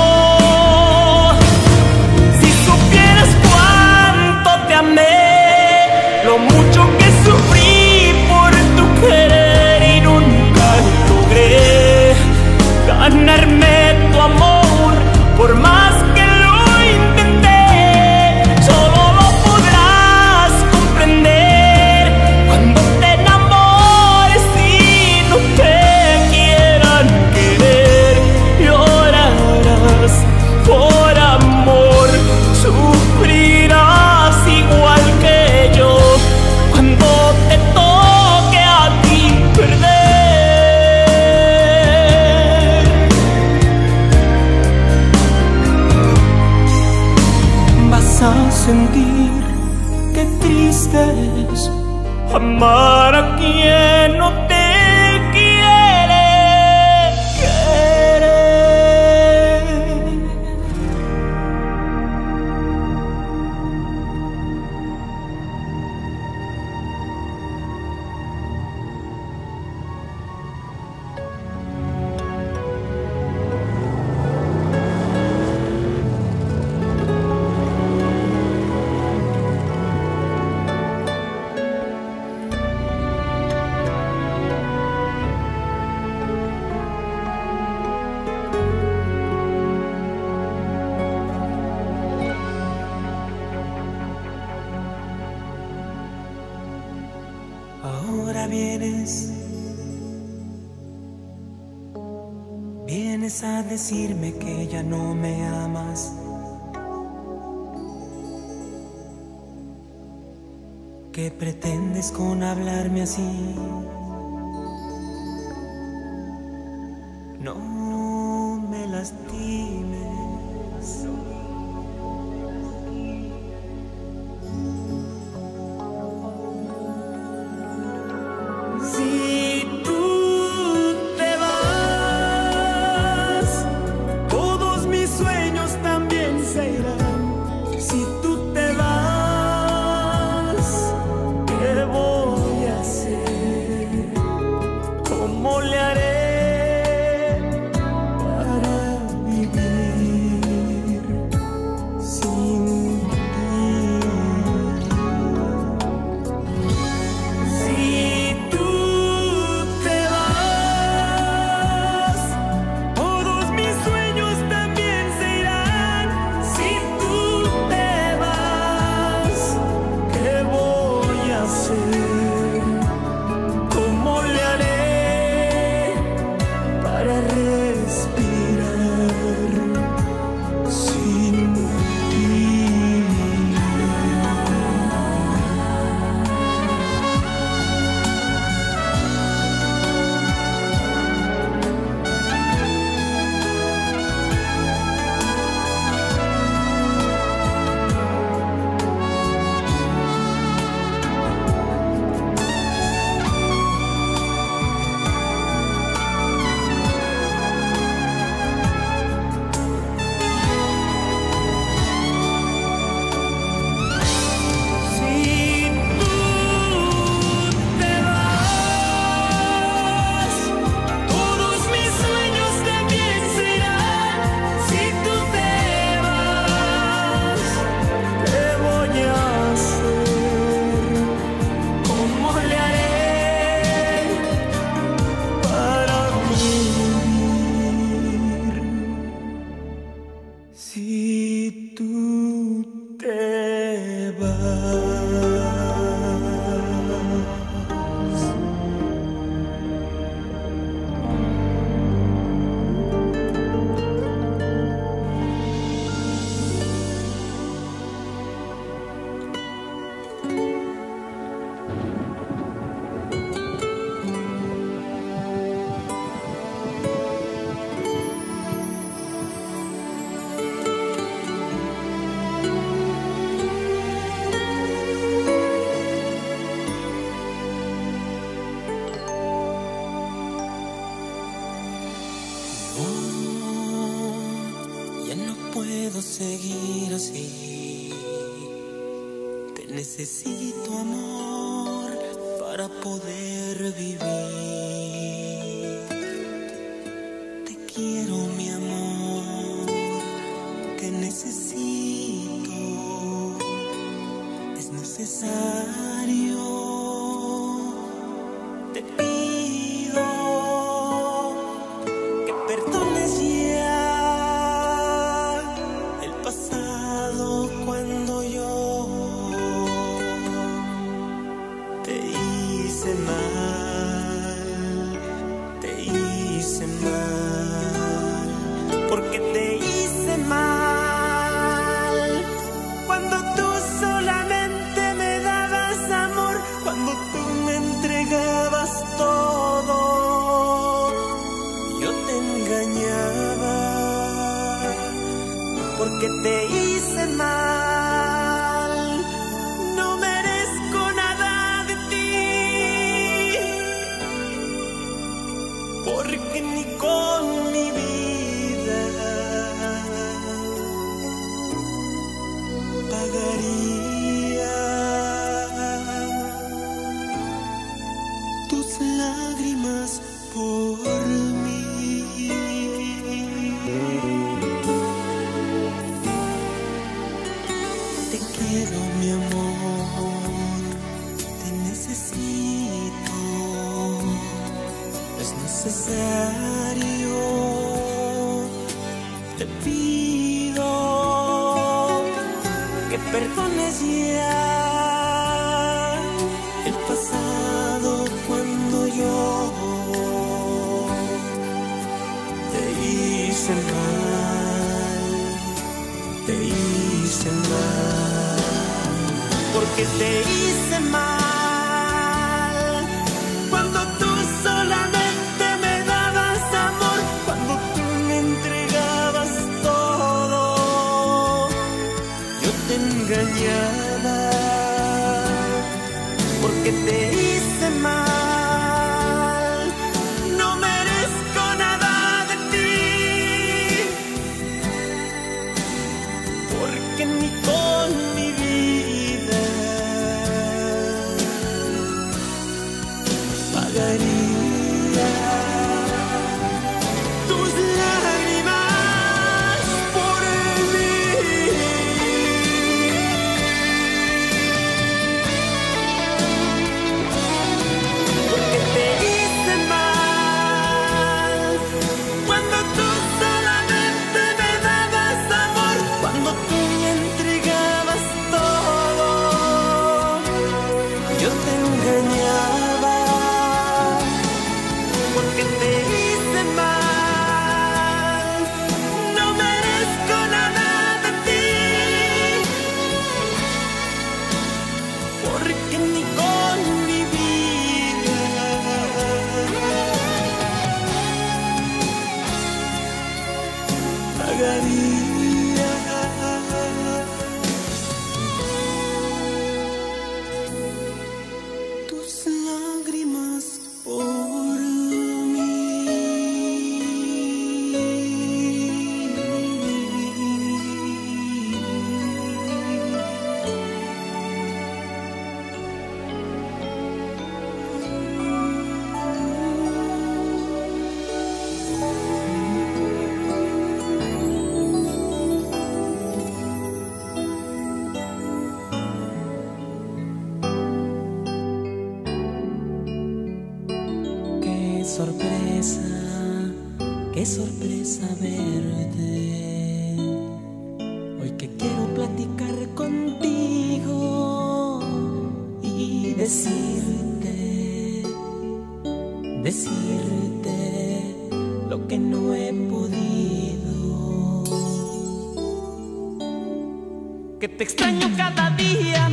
Si supieras cuánto te amé, lo mucho que sufrí por tu querer y nunca logré ganarme tu amor. Por más que lo intenté, solo lo podrás comprender cuando te enamores y no te quieran querer. Llorarás por amor, sufrirás igual que yo cuando te toque a ti perder. Vas a sentir qué triste es amar a quien no te quiere querer. Ahora vienes a decirme que ya no me amas, que pretendes con hablarme así. No me lastimes. Si tú te vas, todos mis sueños también se irán. Si tú te vas, ¿qué voy a hacer? ¿Cómo le haré puedo seguir así. Te necesito, amor, para poder vivir. Te quiero, mi amor, te necesito. Es necesario. Te pido que perdones ya el pasado cuando yo te hice mal, porque te hice mal cuando tú solamente me dabas amor, cuando tú me entregabas todo. Yo te engañaba porque te hice mal. No merezco nada de ti, porque ni con mi vida pagaría tus lágrimas por mí. Te quiero, mi amor, te necesito. Es necesario. Te pido que perdones ya el pasado cuando yo te hice mal, porque te hice mal cuando tú solamente me dabas amor, cuando tú me entregabas todo. Yo te engañaba porque te hice mal. No merezco nada de ti, porque ni con mi vida pagaría tus lágrimas por mí. Porque te hice mal cuando tú solamente me dabas amor, cuando tú me entregabas todo. Yo te engañaba porque te hice mal. No merezco nada de ti, porque ni con mi vida pagaría tus lágrimas por mí. Qué sorpresa verte. Hoy que quiero platicar contigo y decirte lo que no he podido. Que te extraño cada día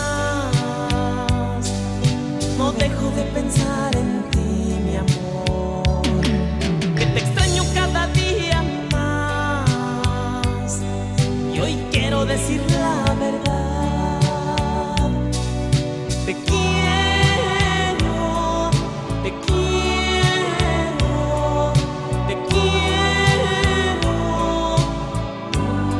más. No dejo de pensar en ti, mi amor. Que te extraño cada día más. Y hoy quiero decir la verdad. Te quiero, te quiero, te quiero.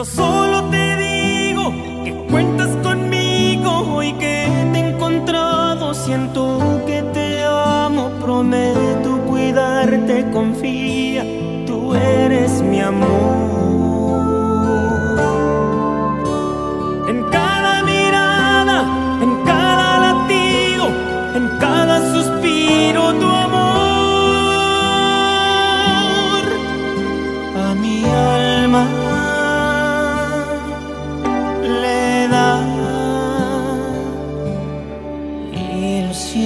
Yo solo te digo que cuentas conmigo y que te he encontrado. Siento que te amo, prometo cuidarte, confía, tú eres mi amor. En cada mirada, en cada latido, en cada suspiro, tu amor a mi alma le da ilusión.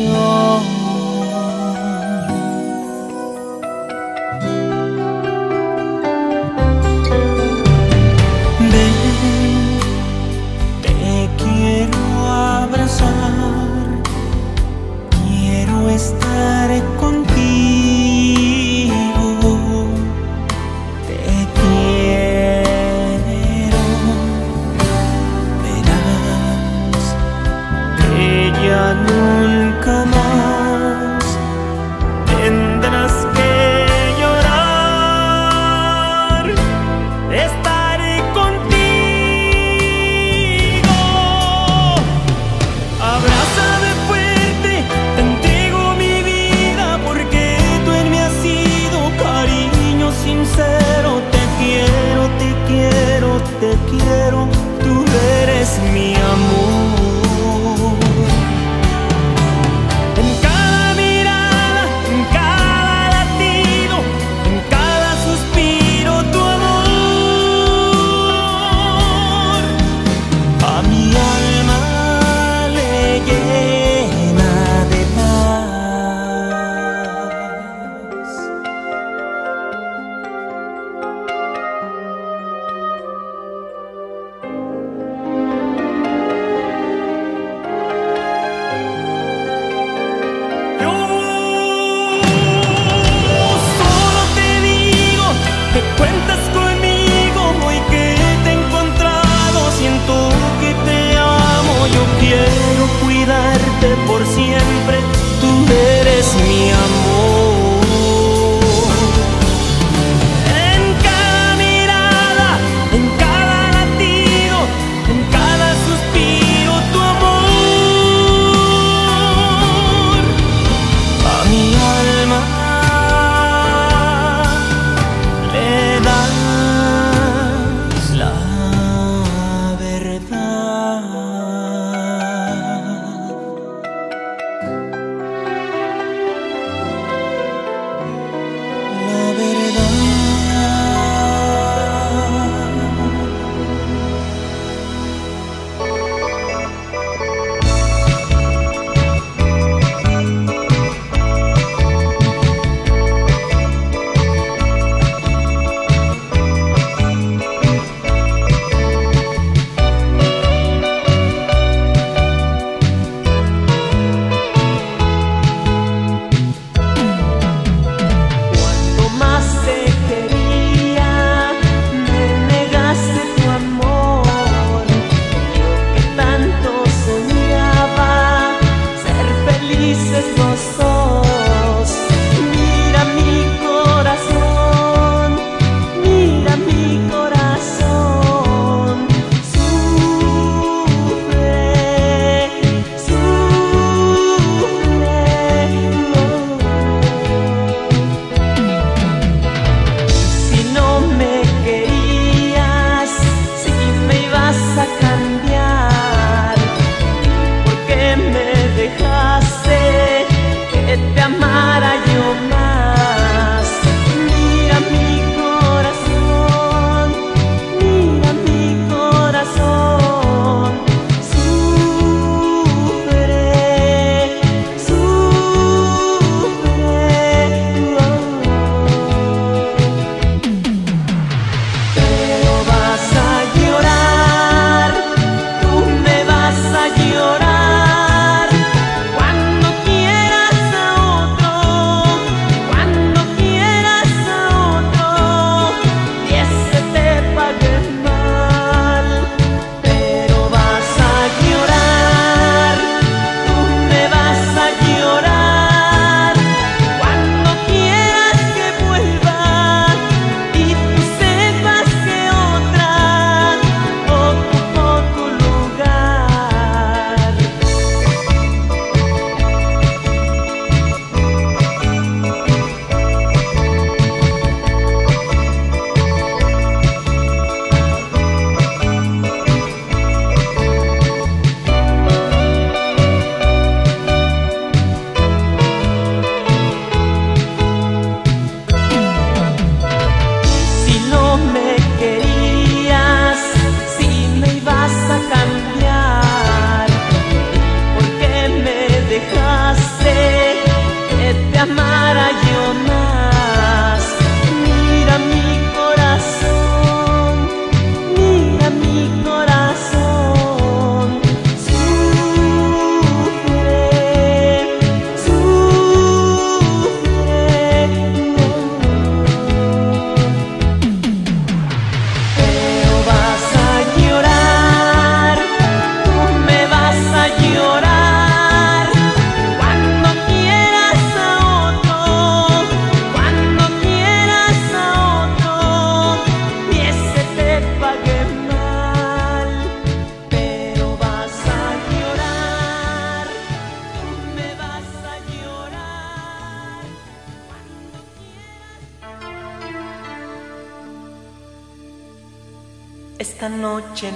esta noche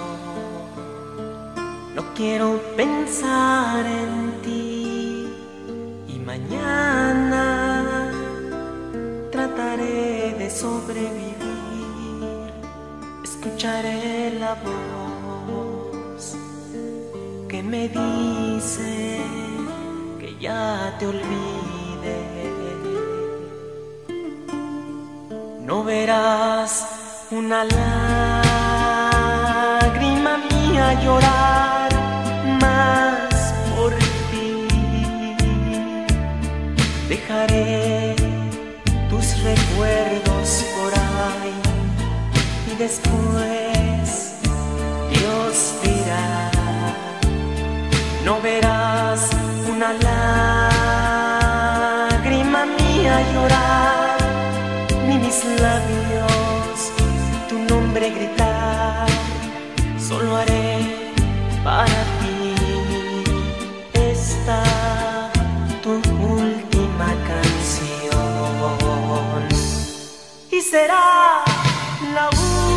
no quiero pensar en ti. Y mañana trataré de sobrevivir. Escucharé la voz que me dice que ya te olvidé. No verás una lágrima mía llorar más por ti. Dejaré tus recuerdos por ahí y después Dios dirá. No verás una lágrima mía llorar, ni mis labios tu nombre gritar. Solo haré para ti esta tu última canción. Y será la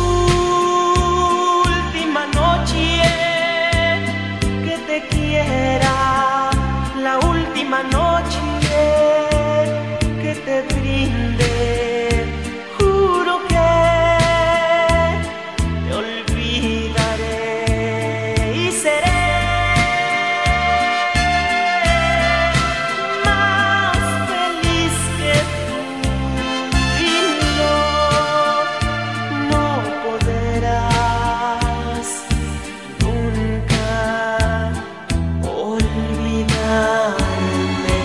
última noche que te quiera, la última noche que te brinde. Juro que te olvidaré y seré más feliz que tú. Y no podrás nunca olvidarme.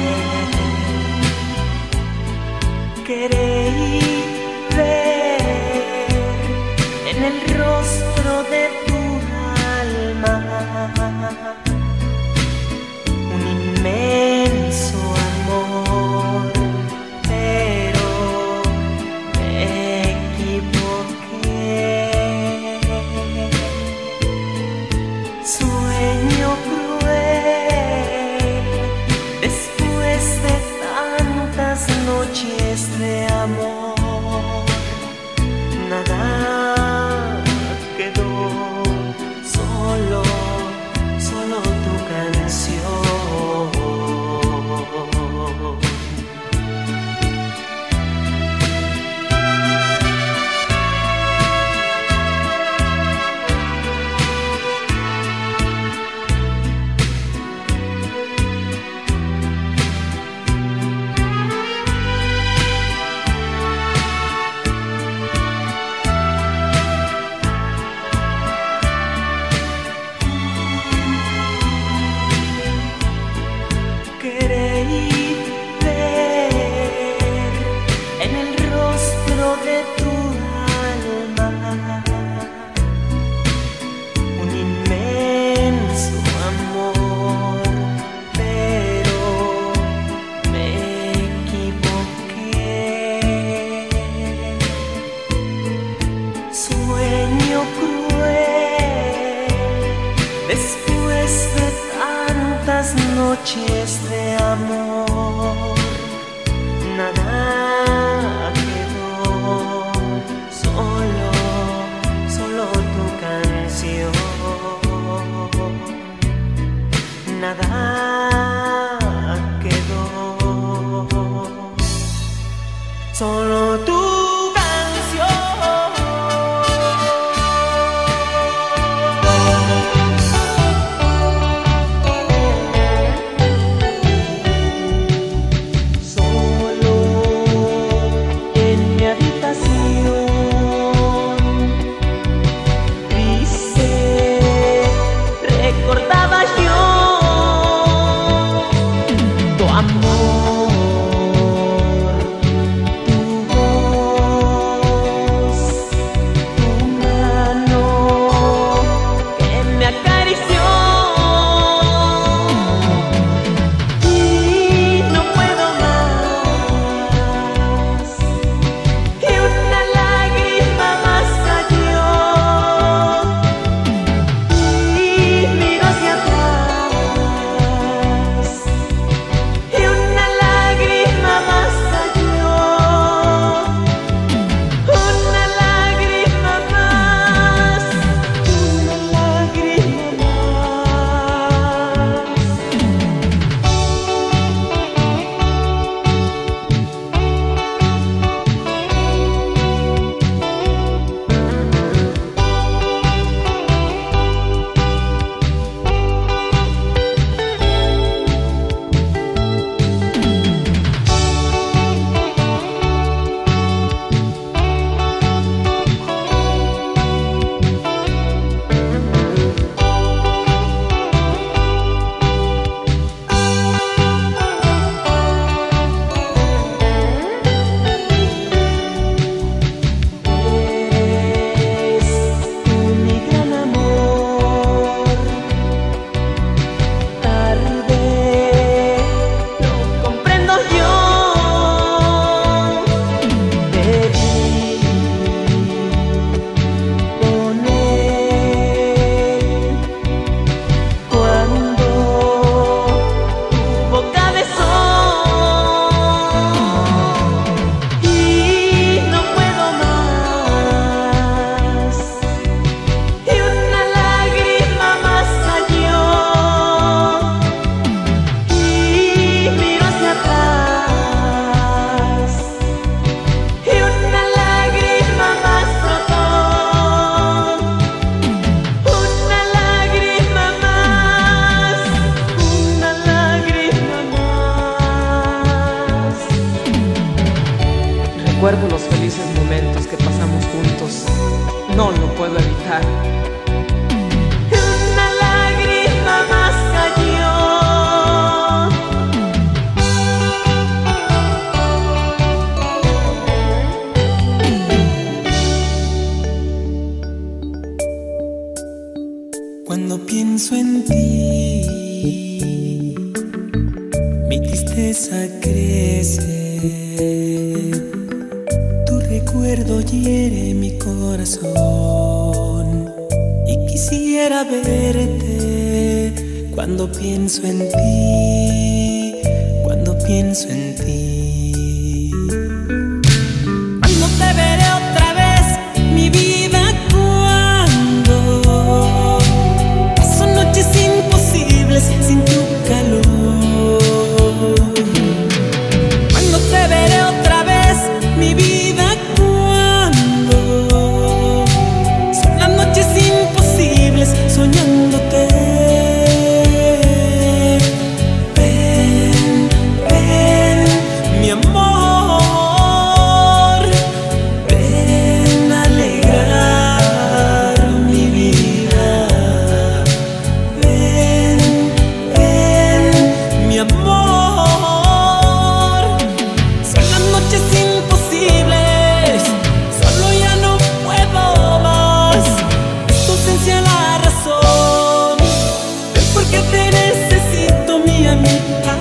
Queréis ver en el rostro de tu alma un inmenso amor, pero me equivoqué. Sueño cruel después de tantas noches de amor, nada quedó, solo tu canción. Queréis ver en el rostro de tu alma un inmenso amor, pero me equivoqué. Sueño cruel después de tantas noches de amor, nada quedó, solo tu canción. Nada quedó, solo tu canción. recuerdo los felices momentos que pasamos juntos, no lo puedo evitar. Una lágrima más cayó. Cuando pienso en ti, mi tristeza crece. Tu recuerdo hiere mi corazón y quisiera verte. Cuando pienso en ti, cuando pienso en ti. Cuando te veré otra vez, mi vida, cuando paso noches imposibles sin tu calor. Cuando te veré otra vez, mi vida, cuando son las noches imposibles soñándote. Ven, ven, mi amor, ven a alegrar mi vida. Ven, ven, mi amor, son las noches imposibles, solo ya no puedo más. Es tu ausencia la razón, es porque te necesito, mi amor.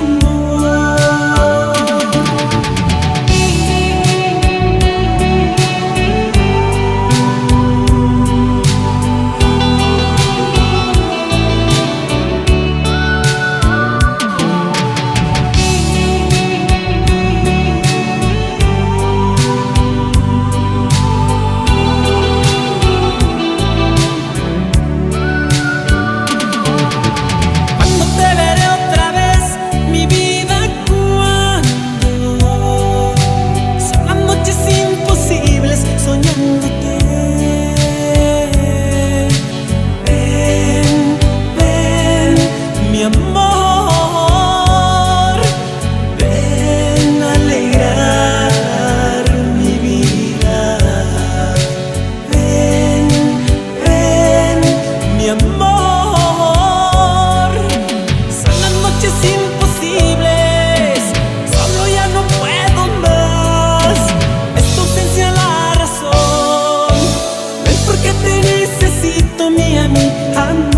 Cuando te veré otra vez, mi vida, cuando son las noches imposibles soñándote. Ven, ven, mi amor, ven a alegrar mi vida. Ven, ven, mi amor, son las noches imposibles, solo ya no puedo más. Es tu ausencia la razón, es porque te necesito, mi amor.